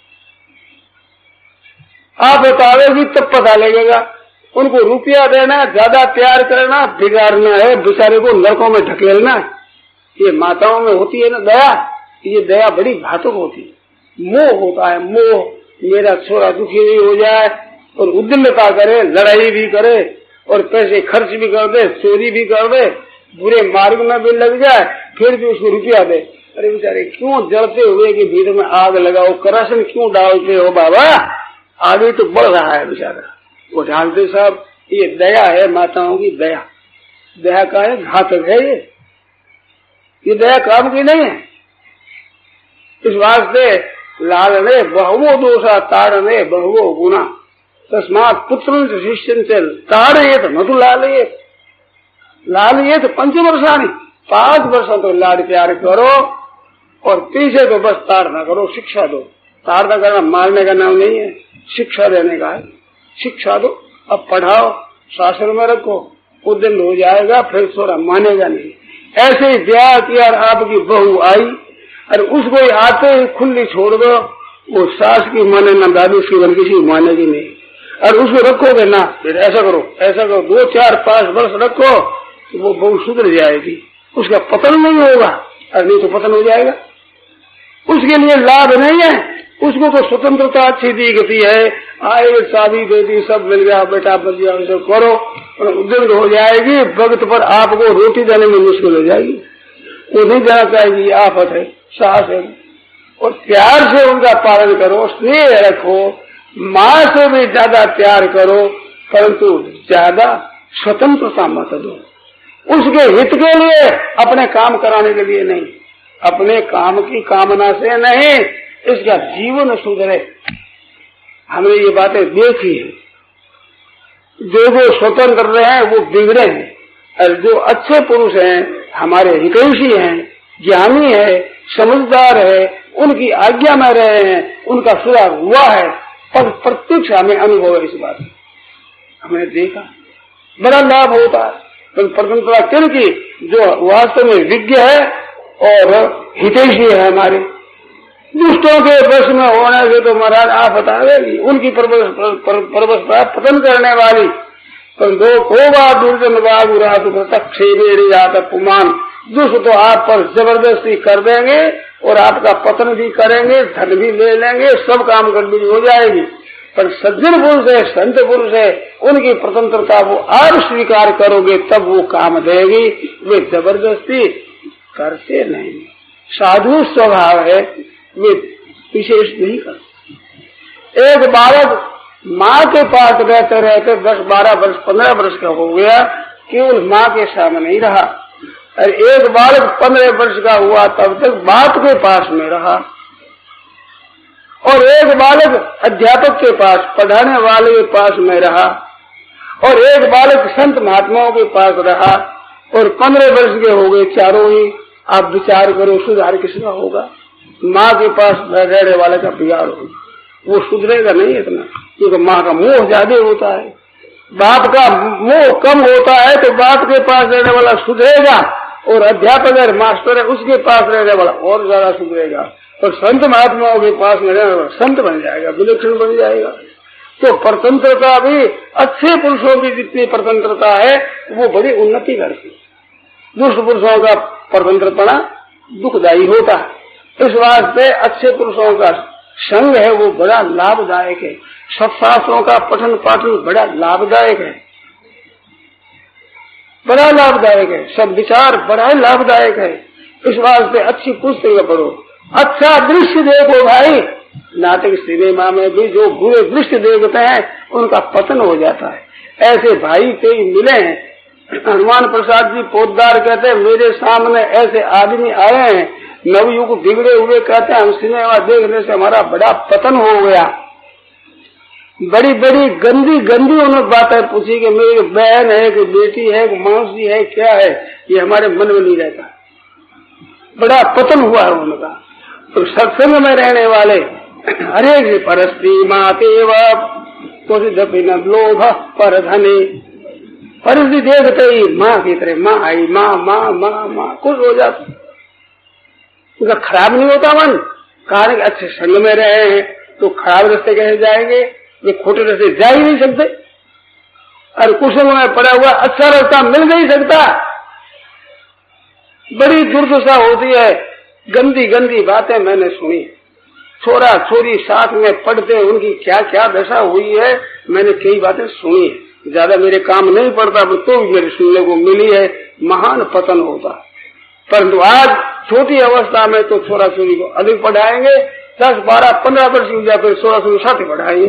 आफत आवेगी तब पता लगेगा। उनको रुपया देना, ज्यादा प्यार करना, बिगाड़ना है, बेचारे को नरकों में ढकेलना है। ये माताओं में होती है ना दया, ये दया बड़ी घातक होती है। मोह होता है, मोह, मेरा छोरा दुखी नहीं हो जाए, और उद्दंडता करे, लड़ाई भी करे, और पैसे खर्च भी कर दे, चोरी भी कर दे, बुरे मार्ग में भी लग जाए, फिर भी उसको रुपया दे। अरे बेचारे क्यों जलते हुए कि भीतर में आग लगाओ, करासन क्यों डालते हो बाबा? आगे तो बढ़ रहा है बेचारा। वो जानते साहब, ये दया है माताओं की, दया। दया का है, घातक है ये ये दया काम की नहीं है। इस वास्ते लालने बहुवो दोषा ताड़ने बहुवो गुना, तस्मात पुत्र शिष्य से ताड़येत मधु लालयेत। लालयेत पंचवर्षानी, पांच वर्षों तो लाड प्यार करो, और पीछे तो बस ताड़ना करो, शिक्षा दो। ताड़ना करना मारने का नाम नहीं है, शिक्षा देने का है। शिक्षा दो, अब पढ़ाओ, शास्त्र में रखो, उद्दंड हो जाएगा, फिर थोड़ा मानेगा नहीं। ऐसे ही ब्याह किया और आपकी बहू आई, और उसको आते ही खुली छोड़ दो, वो सास की माने ना दादी की बन किसी मानेगी नहीं। और उसको रखोगे ना, फिर ऐसा करो ऐसा करो, दो चार पांच वर्ष रखो, तो वो बहू सुधर जाएगी, उसका पतन नहीं होगा, और नहीं तो पतन हो जाएगा। उसके लिए लाभ नहीं है, उसको तो स्वतंत्रता अच्छी दिखती है, आए शादी दे दी, सब मिल गया, बेटा बच गया, सब करो, और उद्दंड हो जाएगी। वक्त पर आपको रोटी देने में मुश्किल हो जाएगी, वो नहीं जाना चाहेगी। आफत है, साहस है। और प्यार से उनका पालन करो, स्नेह रखो, माँ से भी ज्यादा प्यार करो, परंतु ज्यादा स्वतंत्रता मत दो। उसके हित के लिए, अपने काम कराने के लिए नहीं, अपने काम की कामना से नहीं, इसका जीवन सुधरे। हमने ये बातें देखी है। जो जो स्वतंत्र रहे हैं वो बिगड़े हैं, और जो अच्छे पुरुष हैं, हमारे हितैषी हैं, ज्ञानी है, समझदार है, उनकी आज्ञा में रहे हैं, उनका सुधार हुआ है। पर प्रत्यक्ष हमें अनुभव है इस बात, हमने देखा, बड़ा लाभ होता है। तो स्वतंत्रता किनकी? जो वास्तव में विज्ञ है और हितैषी है हमारे। दुष्टों के वश में होने से तो महाराज आप बताएगी, उनकी परवश पतन करने वाली। तो दो होगा दुर्जन बागु रात पुमान, दुष्ट तो आप पर जबरदस्ती कर देंगे, और आपका पतन भी करेंगे, धन भी ले लेंगे, सब काम गड़बड़ी हो जाएगी। पर सज्जन पुरुष है, संत पुरुष है, उनकी स्वतंत्रता वो आप स्वीकार करोगे तब वो काम देगी। वे जबरदस्ती करते नहीं, साधु स्वभाव है, वे विशेष नहीं करते। एक बालक माँ के पास रहते रहते दस बारह वर्ष पंद्रह वर्ष का हो गया, केवल माँ के सामने ही रहा, और एक बालक पंद्रह वर्ष का हुआ तब तक बाप के पास में रहा, और एक बालक अध्यापक के पास, पढ़ाने वाले के पास में रहा, और एक बालक संत महात्माओं के पास रहा, और पंद्रह वर्ष के हो गए चारों ही। आप विचार करो सुधार किसका होगा? माँ के पास रहने वाले का बिगाड़ होगा, वो सुधरेगा नहीं इतना, क्योंकि माँ का मोह ज्यादा होता है, बाप का मोह कम होता है, तो बाप के पास रहने वाला सुधरेगा, और अध्यापक है, मास्टर है, उसके पास रहने वाला और ज्यादा सुधरेगा, और संत महात्माओं के पास में रहने वाला संत बन जाएगा, विलक्षण बन जाएगा। तो स्वतंत्रता भी अच्छे पुरुषों की जितनी स्वतंत्रता है वो बड़ी उन्नति करती है। दुष्ट पुरुषों का स्वतंत्रपना दुखदायी होता है। इस वास्ते अच्छे पुरुषों का संग है वो बड़ा लाभदायक है। सत्शास्त्रों का पठन पाठन बड़ा लाभदायक है, बड़ा लाभदायक है। सब विचार बड़ा लाभदायक है। इस वास्ते अच्छी पुस्तक पढ़ो, अच्छा दृश्य देखो भाई। नाटक सिनेमा में भी जो बुरे दृश्य देखते हैं उनका पतन हो जाता है। ऐसे भाई कई मिले हैं। हनुमान प्रसाद जी पोद्दार कहते हैं मेरे सामने ऐसे आदमी आए हैं नवयुग बिगड़े हुए, कहते हैं हम सिनेमा देखने से हमारा बड़ा पतन हो गया। बड़ी बड़ी गंदी गंदी उन्होंने बातें पूछी कि मेरी बहन है कि बेटी है कि मौसी है क्या है, ये हमारे मन में नहीं रहता। बड़ा पतन हुआ है उनका। तो सत्संग में रहने वाले हरेक से परस्त्री माते व लोभ पर धने, परिस्थिति देखते ही माँ की तरह माँ आई, माँ माँ माँ माँ खुश हो जाता। उनका खराब नहीं होता मन। कारण अच्छे संग में रहे हैं तो खराब रास्ते कैसे जाएंगे, वे खोटे रास्ते जा ही नहीं सकते। और कुसंग में पड़ा हुआ अच्छा रास्ता मिल नहीं सकता। बड़ी दुर्दशा होती है। गंदी गंदी बातें मैंने सुनी। छोरा छोरी साथ में पढ़ते उनकी क्या क्या दशा हुई है मैंने कई बातें सुनी है। ज्यादा मेरे काम नहीं पड़ता तो भी मेरे सुनने को मिली है। महान पतन होता। परंतु आज छोटी अवस्था में तो छोरा छोरी को अधिक पढ़ाएंगे, दस बारह पंद्रह वर्ष की जा फिर छोरा छोरी साथ ही पढ़ाएंगे।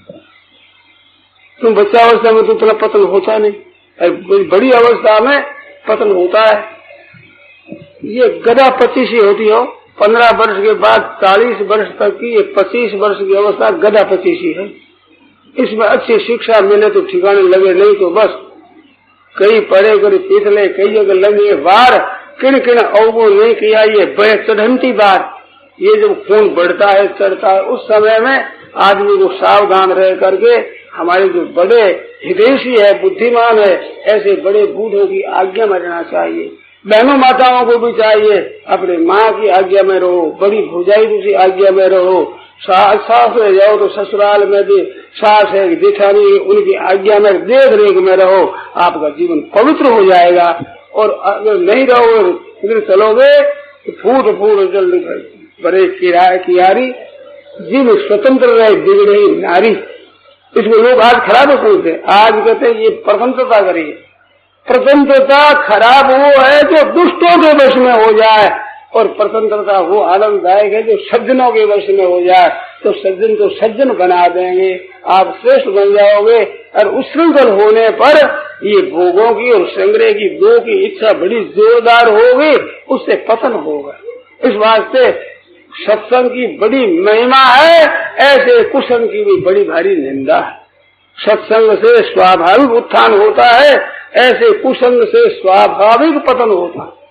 तुम बच्चा अवस्था में तो इतना पतन होता नहीं, बड़ी अवस्था में पतन होता है। ये गधा पच्चीस ही होती हो, पंद्रह वर्ष के बाद चालीस वर्ष तक की ये पच्चीस वर्ष की अवस्था गधा पच्चीस ही है। इसमें अच्छी शिक्षा मिले तो ठिकाने लगे, नहीं तो बस कई पढ़े करी पिछले कई जगह लगे बार किन किन अवगुण नहीं किया। ये बड़े चढ़ंती बार, ये जब खून बढ़ता है चढ़ता है उस समय में आदमी को सावधान रह करके हमारे जो बड़े हितैषी है बुद्धिमान है ऐसे बड़े बूढ़ों की आज्ञा में रहना चाहिए। बहनों माताओं को भी चाहिए अपने माँ की आज्ञा में रहो, बड़ी भौजाई की आज्ञा में रहो। सास में जाओ तो ससुराल में भी सास है जेठानी उनकी आज्ञा में देख रेख में रहो, आपका जीवन पवित्र हो जाएगा। और अगर नहीं रहो फिर चलोगे तो फूट फूट जल बड़े किराए कियारी जीव स्वतंत्र रहे बिगड़े नारी। इसको लोग आज खराब समझते। आज कहते हैं ये स्वतंत्रता करिए। स्वतंत्रता खराब वो है जो दुष्टों के वश में हो जाए और स्वतंत्रता वो आनंददायक है जो सज्जनों के वश में हो जाए। तो सज्जन को सज्जन बना देंगे, आप श्रेष्ठ बन जाओगे। और उच्छृंखल होने पर ये भोगों की और संग्रह की दो की इच्छा बड़ी जोरदार होगी, उससे पतन होगा। इस वास्ते सत्संग की बड़ी महिमा है, ऐसे कुसंग की भी बड़ी भारी निंदा है। सत्संग से स्वाभाविक उत्थान होता है, ऐसे कुसंग से स्वाभाविक पतन होता है।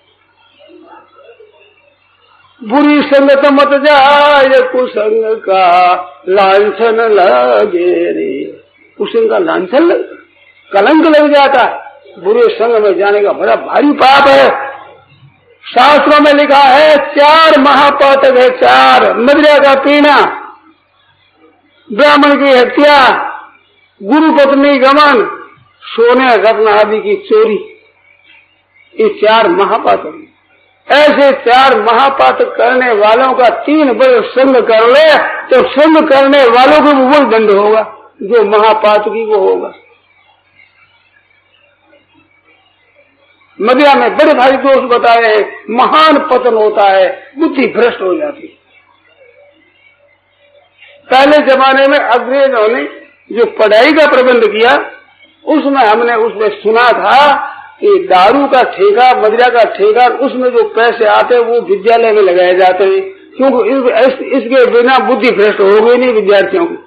बुरी संगत मत जाए कुसंग का लांछन लगे रे। कुसंग का लांछन लग, कलंक लग जाता है। बुरे संग में जाने का बड़ा भारी पाप है। शास्त्रों में लिखा है चार महापातक है, चार। मदिरा का पीना, ब्राह्मण की हत्या, गुरु पत्नी गमन, सोने रत्न आदि की चोरी, ये चार महापातक। ऐसे चार महापातक करने वालों का तीन बड़े संग कर ले तो संग करने वालों को वो दंड होगा जो महापातकी को होगा। मदिरा में बड़े भारी दोष बताए, महान पतन होता है, बुद्धि भ्रष्ट हो जाती है। पहले जमाने में अंग्रेजों ने जो पढ़ाई का प्रबंध किया उसमें हमने उसमें सुना था कि दारू का ठेका, मदिरा का ठेका, उसमें जो पैसे आते हैं वो विद्यालय में लगाए जाते हैं, क्योंकि इस, इसके बिना बुद्धि भ्रष्ट हो गई नहीं विद्यार्थियों की।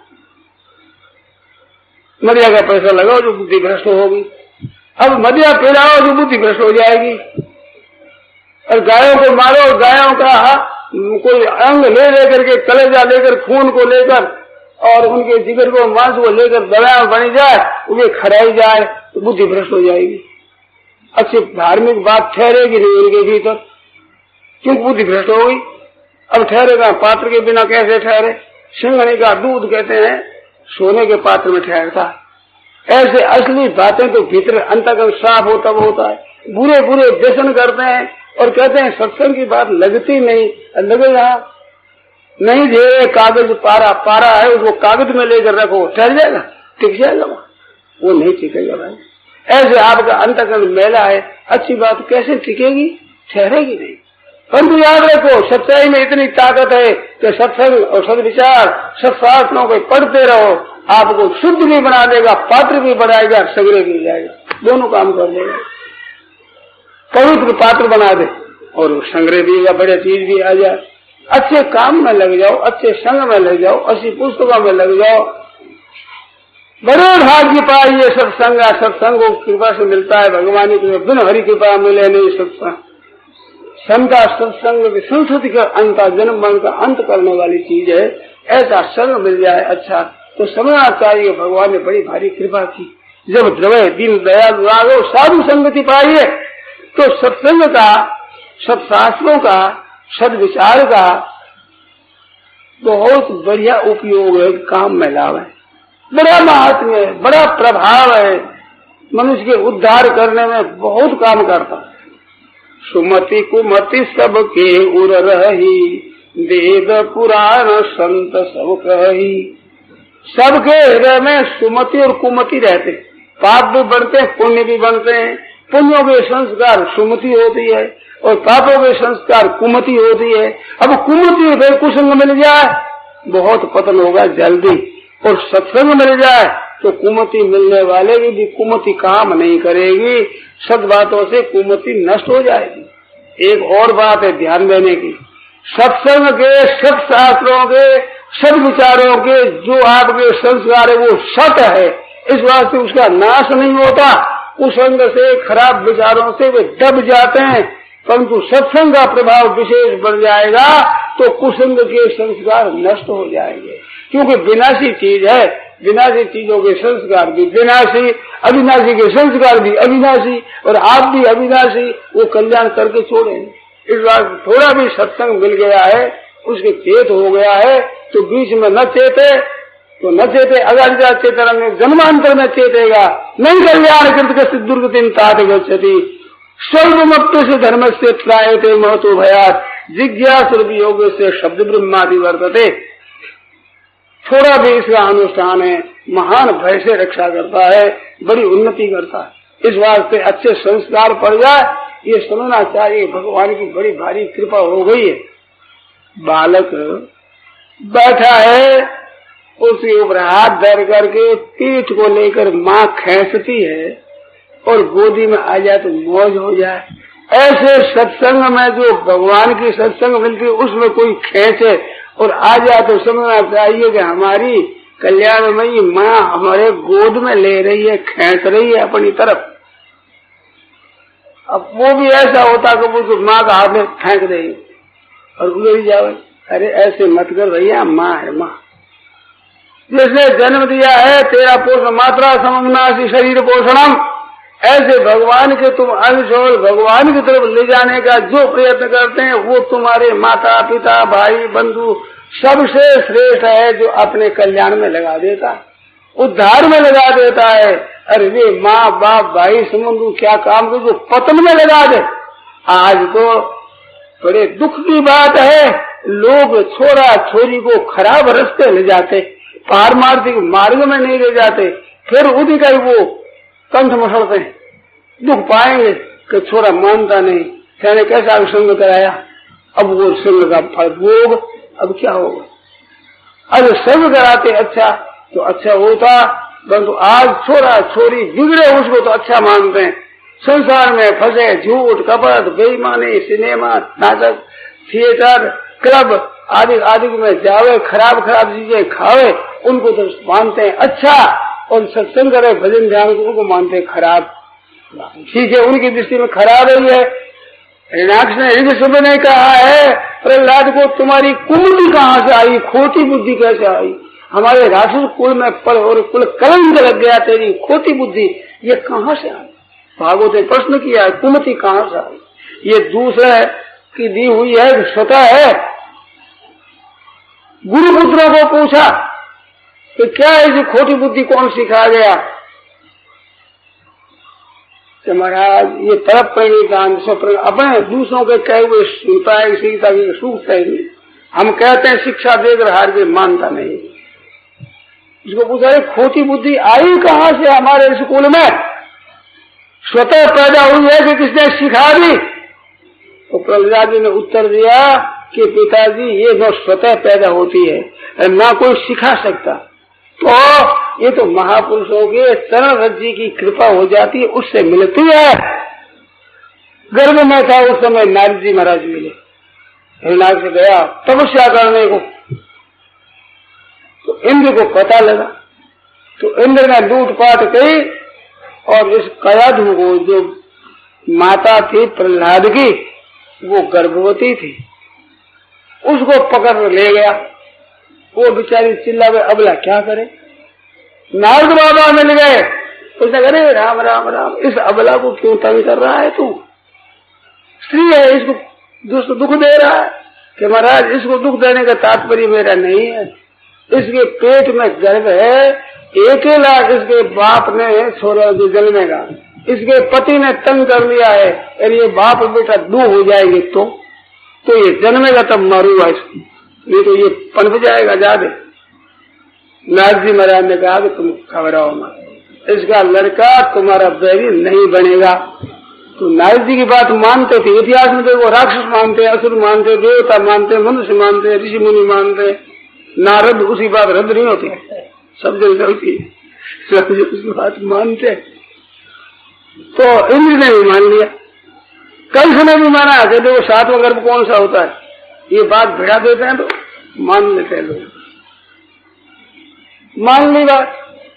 मदिरा का पैसा लगाओ जो बुद्धि भ्रष्ट होगी। अब मदिरा पिलाओ जो बुद्धि भ्रष्ट हो जाएगी। और गायों को मारो, गायों का कोई अंग ले लेकर के कलेजा लेकर खून को लेकर और उनके जिगर को मांस को लेकर दवाएं बनी जाए, उन्हें खराई जाए तो बुद्धि भ्रष्ट हो जाएगी। अच्छी धार्मिक बात ठहरेगी नहीं उनके भीतर, क्योंकि बुद्धि भ्रष्ट होगी। अब ठहरेगा पात्र के बिना कैसे ठहरे। सिंघनी का दूध कहते हैं सोने के पात्र में ठहरता है। ऐसे असली बातें तो भीतर अंतःकरण साफ होता वो होता है। बुरे बुरे व्यसन करते हैं और कहते हैं सत्संग की बात लगती नहीं, लगेगा नहीं दे कागज पारा पारा है उसको कागज में लेकर रखो, ठहर जाएगा, टिक जाएगा, वो नहीं टिकेगा भाई। ऐसे आपका अंतःकरण मैला है, अच्छी बात कैसे टिकेगी, ठहरेगी नहीं। परंतु याद रखो सच्चाई में इतनी ताकत है कि सत्संग और सदविचार सत्शास्त्रों को पढ़ते रहो, आपको शुद्ध भी बना देगा, पात्र भी बनाएगा, संग्रह भी जाएगा, दोनों काम कर देगा। पवित्र पात्र बना दे और संग्रह भी होगा, बड़े चीज भी आ जाए। अच्छे काम में लग जाओ, अच्छे संग में लग जाओ, अच्छी पुस्तकों में लग जाओ, बड़े भाग्य पाइए। सत्संग सत्संग को कृपा से मिलता है, भगवान की बिन हरि कृपा मिले नहीं सत्संग। संता सत्संग संस्कृति का अंत, जन्म मन का अंत करने वाली चीज है। ऐसा संग मिल जाए अच्छा तो समझना चाहिए भगवान ने बड़ी भारी कृपा की। जब द्रवय दीन दयाल लागो साधु संगति पाइए तो सत्संग का, सत्शास्त्रों का, सदविचार का बहुत बढ़िया उपयोग है, काम में लाभ है, बड़ा महात्म्य है, बड़ा प्रभाव है, मनुष्य के उद्धार करने में बहुत काम करता है। सुमति कुमति सबके उर रही, वेद पुराण संत सब कही। सबके हृदय में सुमति और कुमति रहते, पाप भी बनते हैं, पुण्य भी बनते हैं। पुण्यों के संस्कार सुमति होती है और पापों के संस्कार कुमति होती है। अब कुमति फिर कुसंग मिल जाए बहुत पतन होगा जल्दी, और सत्संग मिल जाए तो कुमति मिलने वाले की भी कुमति काम नहीं करेगी, सद बातों से कुमति नष्ट हो जाएगी। एक और बात है ध्यान देने की, सत्संग के, सत्शास्त्रों के, सद विचारों के जो आपके संस्कार है वो सत है, इस वास्ते उसका नाश नहीं होता। कुसंग से, खराब विचारों से वे दब जाते हैं, परंतु सत्संग का प्रभाव विशेष बढ़ जाएगा तो कुसंग के संस्कार नष्ट हो जाएंगे, क्योंकि विनाशी चीज है। विनाशी चीजों के संस्कार भी विनाशी, अविनाशी के संस्कार भी अविनाशी, और आप भी अविनाशी, वो कल्याण करके छोड़े। इस बार थोड़ा भी सत्संग मिल गया है, उसके चेत हो गया है तो बीच में न चेते तो न चेते, अगर जा चेतन जन्मांतर में चेतेगा नहीं। कल्याण कृत के दुर्गति तात गच्छति, सर्वमप्त से धर्म से त्रायते महतो भयात, जिज्ञासुर योग से शब्द ब्रह्मादि वर्तते। थोड़ा भी इसका अनुष्ठान है, महान भय से रक्षा करता है, बड़ी उन्नति करता है। इस वास्ते अच्छे संस्कार पड़ जाए ये समझना चाहिए भगवान की बड़ी भारी कृपा हो गई है। बालक बैठा है, उसके ऊपर हाथ धर करके पीठ को लेकर माँ खींचती है और गोदी में आ जाए तो मौज हो जाए। ऐसे सत्संग में जो भगवान की सत्संग मिलती है उसमें कोई खींचे और आ जाए तो समझना चाहिए कि हमारी कल्याणमयी माँ हमारे गोद में ले रही है, खींच रही है अपनी तरफ। अब वो भी ऐसा होता कि वो माँ का हाथ में फेंक देगी और उड़ जाए। अरे ऐसे मत कर भैया, माँ है माँ, जिसने जन्म दिया है तेरा पोषण मात्रा सममनासी शरीर पोषणम। ऐसे भगवान के तुम अंश और भगवान की तरफ ले जाने का जो प्रयत्न करते हैं वो तुम्हारे माता पिता भाई बंधु सबसे श्रेष्ठ है, जो अपने कल्याण में लगा देता है, उद्धार में लगा देता है। अरे वे माँ बाप भाई संबंधु क्या काम के जो पतन में लगा दे। आज तो बड़े दुख की बात है, लोग छोरा छोरी को खराब रास्ते ले जाते, पारमार्थिक मार्ग में नहीं ले जाते, फिर उन्हीं का वो कंठ मसलते हैं। दुख पाएंगे कि छोरा मानता नहीं, मैंने कैसा संग कराया, अब वो संग का फल भोग, अब क्या होगा। अगर संग कराते अच्छा तो अच्छा होता, परंतु आज छोरा छोरी बिगड़े उसको तो अच्छा मानते हैं, संसार में फंसे, झूठ कपट बेईमानी, सिनेमा नाटक थिएटर क्लब आदि आदि में जावे, खराब खराब चीजें खावे, उनको तो मानते हैं अच्छा, और सत्संग करे भजन ध्यान को उनको मानते हैं खराब। ठीक है, उनकी दृष्टि में खराब ही है। हिरण्याक्ष ने हृदय ने कहा है प्रहलाद को तुम्हारी कुबुद्धि कहाँ से आई, खोटी बुद्धि कैसे आई, हमारे राक्षस कुल में पल और कुल कलंक लग गया, तेरी खोटी बुद्धि ये कहाँ से आई। भागवत ने प्रश्न किया है कुमति कहाँ से आई, ये दूसरे की दी हुई है स्वतः है। गुरुपुत्रों को पूछा तो क्या ऐसी खोटी बुद्धि कौन सिखा गया कि महाराज ये तरफ परिणाम स्वप्न अपने दूसरों के कहे हुए सुनता है, इसी ताकि सूखता ही नहीं। हम कहते हैं शिक्षा देकर हार के मानता नहीं। इसको पूछा है खोटी बुद्धि आई कहाँ से हमारे स्कूल में, स्वतः पैदा हुई है कि किसने सिखा दी? तो प्रहलाद जी ने उत्तर दिया कि पिताजी ये न स्वतः पैदा होती है ना कोई सिखा सकता, तो ये तो महापुरुषों के चरण रज्जी की कृपा हो जाती है, उससे मिलती है। गर्भ में था उस समय नारद जी महाराज मिले, हिरणाक्ष से गया तपस्या करने को, तो इंद्र को पता लगा, तो इंद्र ने लूटपाट की और इस कयाधु को जो माता थी प्रहलाद की वो गर्भवती थी, उसको पकड़ ले गया। वो बेचारी चिल्लावे अबला क्या करे। नारद बाबा मिल गए, उसने कहा राम राम राम इस अबला को क्यों तंग कर रहा है तू, स्त्री है इसको दुष्ट दुख दे रहा है। कि महाराज इसको दुख देने का तात्पर्य मेरा नहीं है, इसके पेट में गर्भ है, अकेला इसके बाप ने छोरा जो जन्मेगा, इसके पति ने तंग कर लिया है और ये बाप बेटा दो हो जाएंगे तो तो ये जन्मेगा तब मारूंगा इसको, नहीं तो ये पनप जाएगा ज्यादा। नारद जी महाराज ने कहा कि तुम घबराओ मत, इसका लड़का तुम्हारा बैरी नहीं बनेगा। तो नारद जी की बात मानते थे, इतिहास में तो वो राक्षस मानते, असुर मानते, देवता मानते, मनुष्य मानते, ऋषि मुनि मानते, नारद उसी बात रद्द नहीं होती, सब जगह होती है, सब उसकी बात मानते। तो इंद्र ने भी मान लिया, कल समय भी माना कि देखो सातवां गर्भ कौन सा होता है, ये बात भिड़ा देते हैं तो मान लेते हैं लोग, मान ली बात,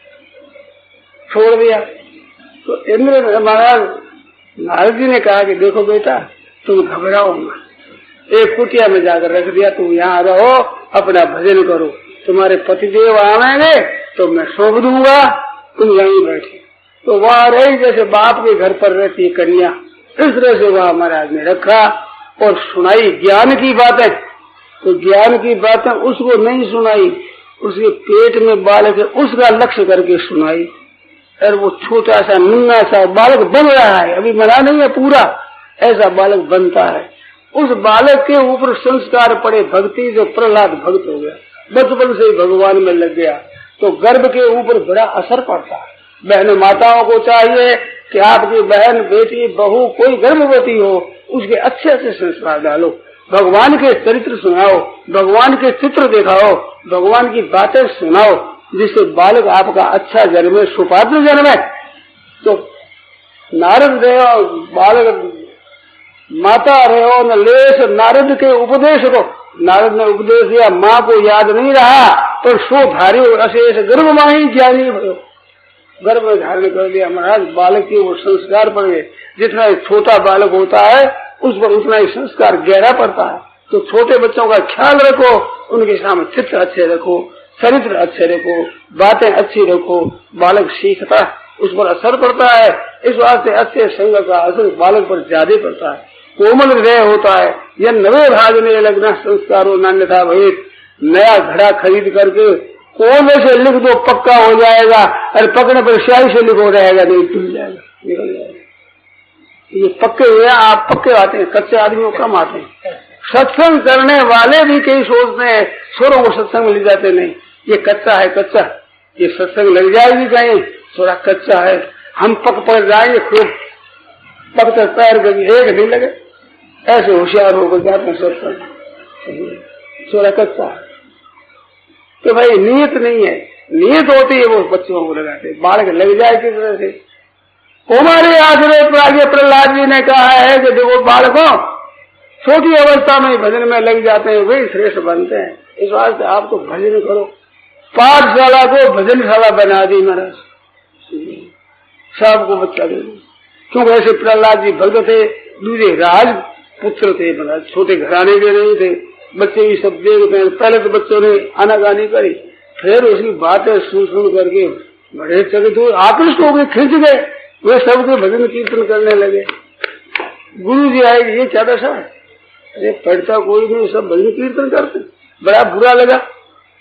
छोड़ दिया। तो इंद्र ने महाराज नारद जी ने कहा कि देखो बेटा तुम घबराओ मत, एक कुटिया में जाकर रख दिया, तुम यहाँ रहो अपना भजन करो, तुम्हारे पतिदेव आएंगे तो मैं सौंप दूंगा, तुम यहीं बैठे। तो वहाँ रही जैसे बाप के घर पर रहती है कन्या, इस तरह से वहाँ महाराज ने रखा और सुनाई ज्ञान की बातें। तो ज्ञान की बातें उसको नहीं सुनाई, उसके पेट में बालक है उसका लक्ष्य करके सुनाई। और वो छोटा सा मुन्ना सा बालक बन रहा है, अभी मरा नहीं है पूरा, ऐसा बालक बनता है। उस बालक के ऊपर संस्कार पड़े भक्ति, जो प्रहलाद भक्त हो गया, बचपन से ही भगवान में लग गया, तो गर्भ के ऊपर बड़ा असर पड़ता है। बहन माताओं को चाहिए कि आपकी बहन बेटी बहू कोई गर्भवती हो, उसके अच्छे अच्छे संस्कार डालो, भगवान के चरित्र सुनाओ, भगवान के चित्र दिखाओ, भगवान की बातें सुनाओ, जिससे बालक आपका अच्छा जन्मे, सुपात्र जन्मे। तो नारद रहे बालक माता रहे न लेश नारद के उपदेश को, नारद ने उपदेश दिया, माँ को याद नहीं रहा तो सो धारी अशेष गर्भ माही ज्ञानी भयो, गर्भ में धारण कर लिया। महाराज बालक के वो संस्कार पड़ गए, जितना छोटा बालक होता है उस पर उतना ही संस्कार गहरा पड़ता है। तो छोटे बच्चों का ख्याल रखो, उनके सामने चित्र अच्छे रखो, चरित्र अच्छे रखो, बातें अच्छी रखो, बालक सीखता है, उस पर असर पड़ता है। इस वास्ते अच्छे संग का असर बालक पर ज्यादा पड़ता है, कोमल हृदय होता है। यह नवे भाजने लगना संस्कारों नान्यथा भयेत, नया घड़ा खरीद करके कोने से लिख दो पक्का हो जाएगा, और पकने पर स्याही से लिखो रहेगा नहीं, टूट जाएगा, निकल जाएगा। ये पक्के हुए, आप पक्के आते हैं, कच्चे आदमियों कम आते हैं। सत्संग करने वाले भी कई सोचते हैं छोरों को सत्संग में ले जाते, नहीं ये कच्चा है, कच्चा ये सत्संग लग जाएगी कहीं, थोड़ा कच्चा है, हम पक पड़ जाएंगे खूब, पक तक पैर गई एक नहीं लगे, ऐसे होशियार होकर जाते हैं सत्संग, थोड़ा कच्चा है। तो भाई नियत नहीं है, नियत होती है वो बच्चों को लगाते, बालक लग जाए किस तरह से। हमारे आश्रय पर आगे प्रहलाद जी ने कहा है कि देखो बालकों छोटी अवस्था में भजन में लग जाते हैं, वही श्रेष्ठ बनते हैं। इस वास्ते आप तो भजन करो, पाठशाला को भजनशाला बना दी महाराज, सबको बच्चा दे, क्योंकि ऐसे प्रहलाद जी भक्त थे, दूसरे राज पुत्र थे महाराज, छोटे घराने के नहीं थे, बच्चे भी सब देखते हैं। पहले तो बच्चों ने आनाकानी करी, फिर उसकी बातें सुन सुन करके बड़े चकित हुए, आकृष्ट हो गए, खिंच गए, वे सबके भजन कीर्तन करने लगे। गुरु जी आए, ये क्या दशा है, अरे पढ़ता कोई नहीं, सब भजन कीर्तन करते, बड़ा बुरा लगा।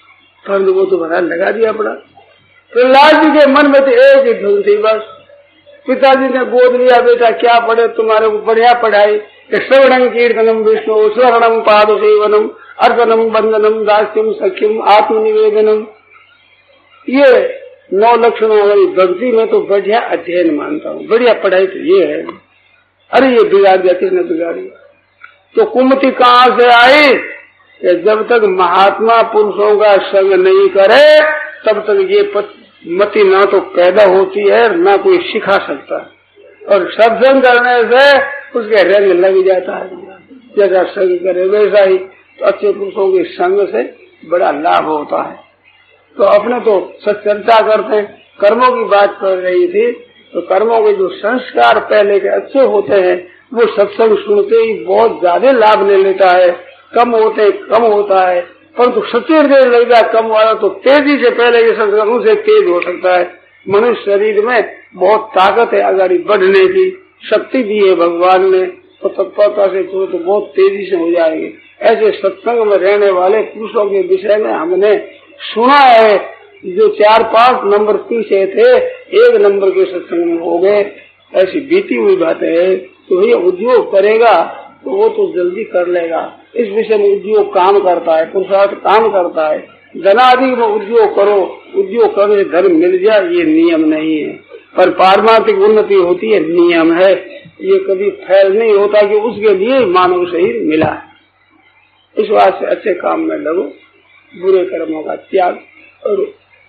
परंतु वो तो बड़ा लगा दिया पड़ा। प्रहलाद जी के मन में तो एक ही धुन थी बस। पिताजी ने गोद लिया, बेटा क्या पढ़े, तुम्हारे को बढ़िया पढ़ाई, श्रवणम कीर्तनम विष्णु स्वरणम पाद सेवनम अर्पणम बंदनम दास्यम सख्यम आत्मनिवेदनम, ये नौ लक्षणों वाली भक्ति में तो बढ़िया अध्ययन मानता हूँ, बढ़िया पढ़ाई तो ये है। अरे ये बिगाड़ दिया, किसने बिगाड़ी? तो कुमति कहाँ से आई कि जब तक महात्मा पुरुषों का संग नहीं करे तब तक ये मति ना तो पैदा होती है ना कोई सिखा सकता है, और सत्संग करने से उसके रंग लग जाता है। जैसा संग करे वैसा ही, तो अच्छे पुरुषों के संग से बड़ा लाभ होता है। तो अपने तो सच्चर्चा करते हैं, कर्मों की बात कर रही थी, तो कर्मों के जो संस्कार पहले के अच्छे होते हैं वो सत्संग सुनते ही बहुत ज्यादा लाभ ले लेता है। कम होते कम होता है, परंतु सच्चे देर लगता है कम वाला तो तेजी से पहले ये सत्संग उनसे तेज हो सकता है। मनुष्य शरीर में बहुत ताकत है, आगे बढ़ने की शक्ति दी है भगवान ने, तो तत्परता से तो, तो बहुत तेजी से हो जाएगी। ऐसे सत्संग में रहने वाले पुरुषों के विषय में हमने सुना है, जो चार पांच नंबर पीछे थे एक नंबर के सत्संग में हो गए, ऐसी बीती हुई बातें है। तो भैया उद्योग करेगा तो वो तो जल्दी कर लेगा। इस विषय में उद्योग काम करता है, पुरुषार्थ काम करता है। धनादि में उद्योग करो, उद्योग करने से धर्म मिल जाए ये नियम नहीं है, पर पारमार्थिक उन्नति होती है, नियम है। ये कभी फैल नहीं होता कि उसके लिए मानव शरीर मिला है। इस बात से अच्छे काम में लगो, बुरे कर्मों का त्याग करो।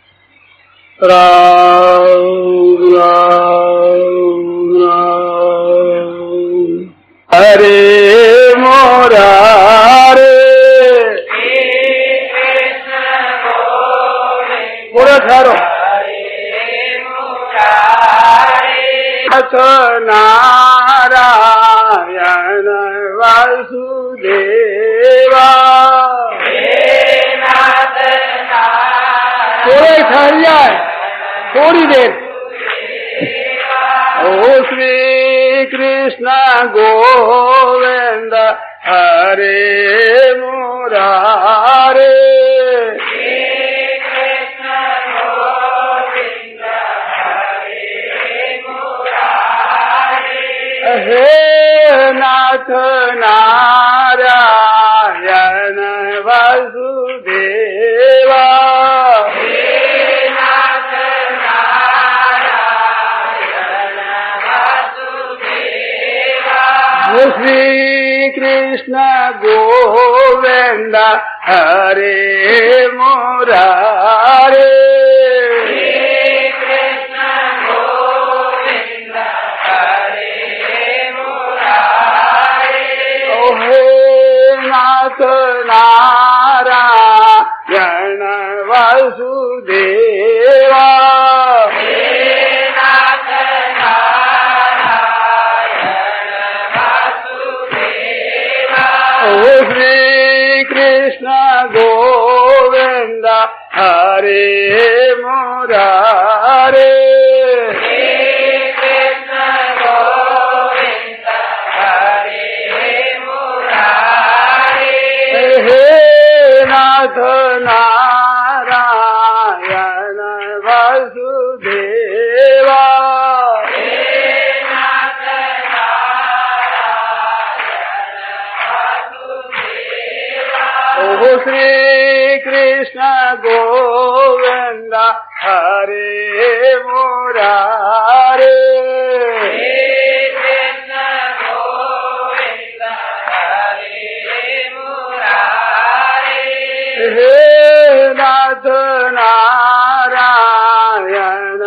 राम राम राम हरे मोरा पूरा ठहरो। नारायण वासुदेवा थोड़े ठहर जाए थोड़ी देर। ओ श्री कृष्ण गोविंद हरे मुरारे हे नाथ नारायण वासुदेवा हे नाथ नारायण वासुदेवा श्री कृष्ण गोविंद हरे मुरारे नारायण वासुदेवा हे नाथ नारायण वासुदेवा ओ श्री कृष्ण गोविंद हरे मुरारे नाथ नारायण वासुदेवा हे नाथ नारायण वासुदेवा ओ श्री कृष्ण गोविंद हरे मुरारे हे नाथ नारायण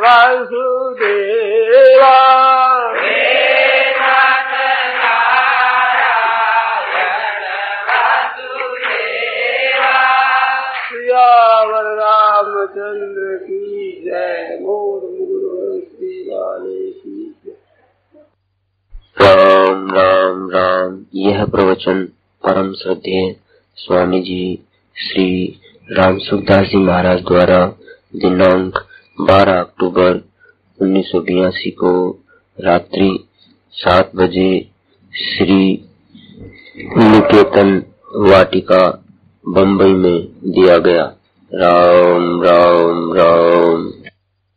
वासुदेवा हे नाथ नारायण वासुदेवा सियावर रामचंद्र की जय। मोर मुकुर श्री वाले की जय। राम राम राम। यह प्रवचन परम श्रद्धेय स्वामी जी श्री राम सुखदास जी महाराज द्वारा दिनांक बारह अक्टूबर उन्नीस सौ बयासी को रात्रि सात बजे श्री निकेतन वाटिका बम्बई में दिया गया। राम राम राम।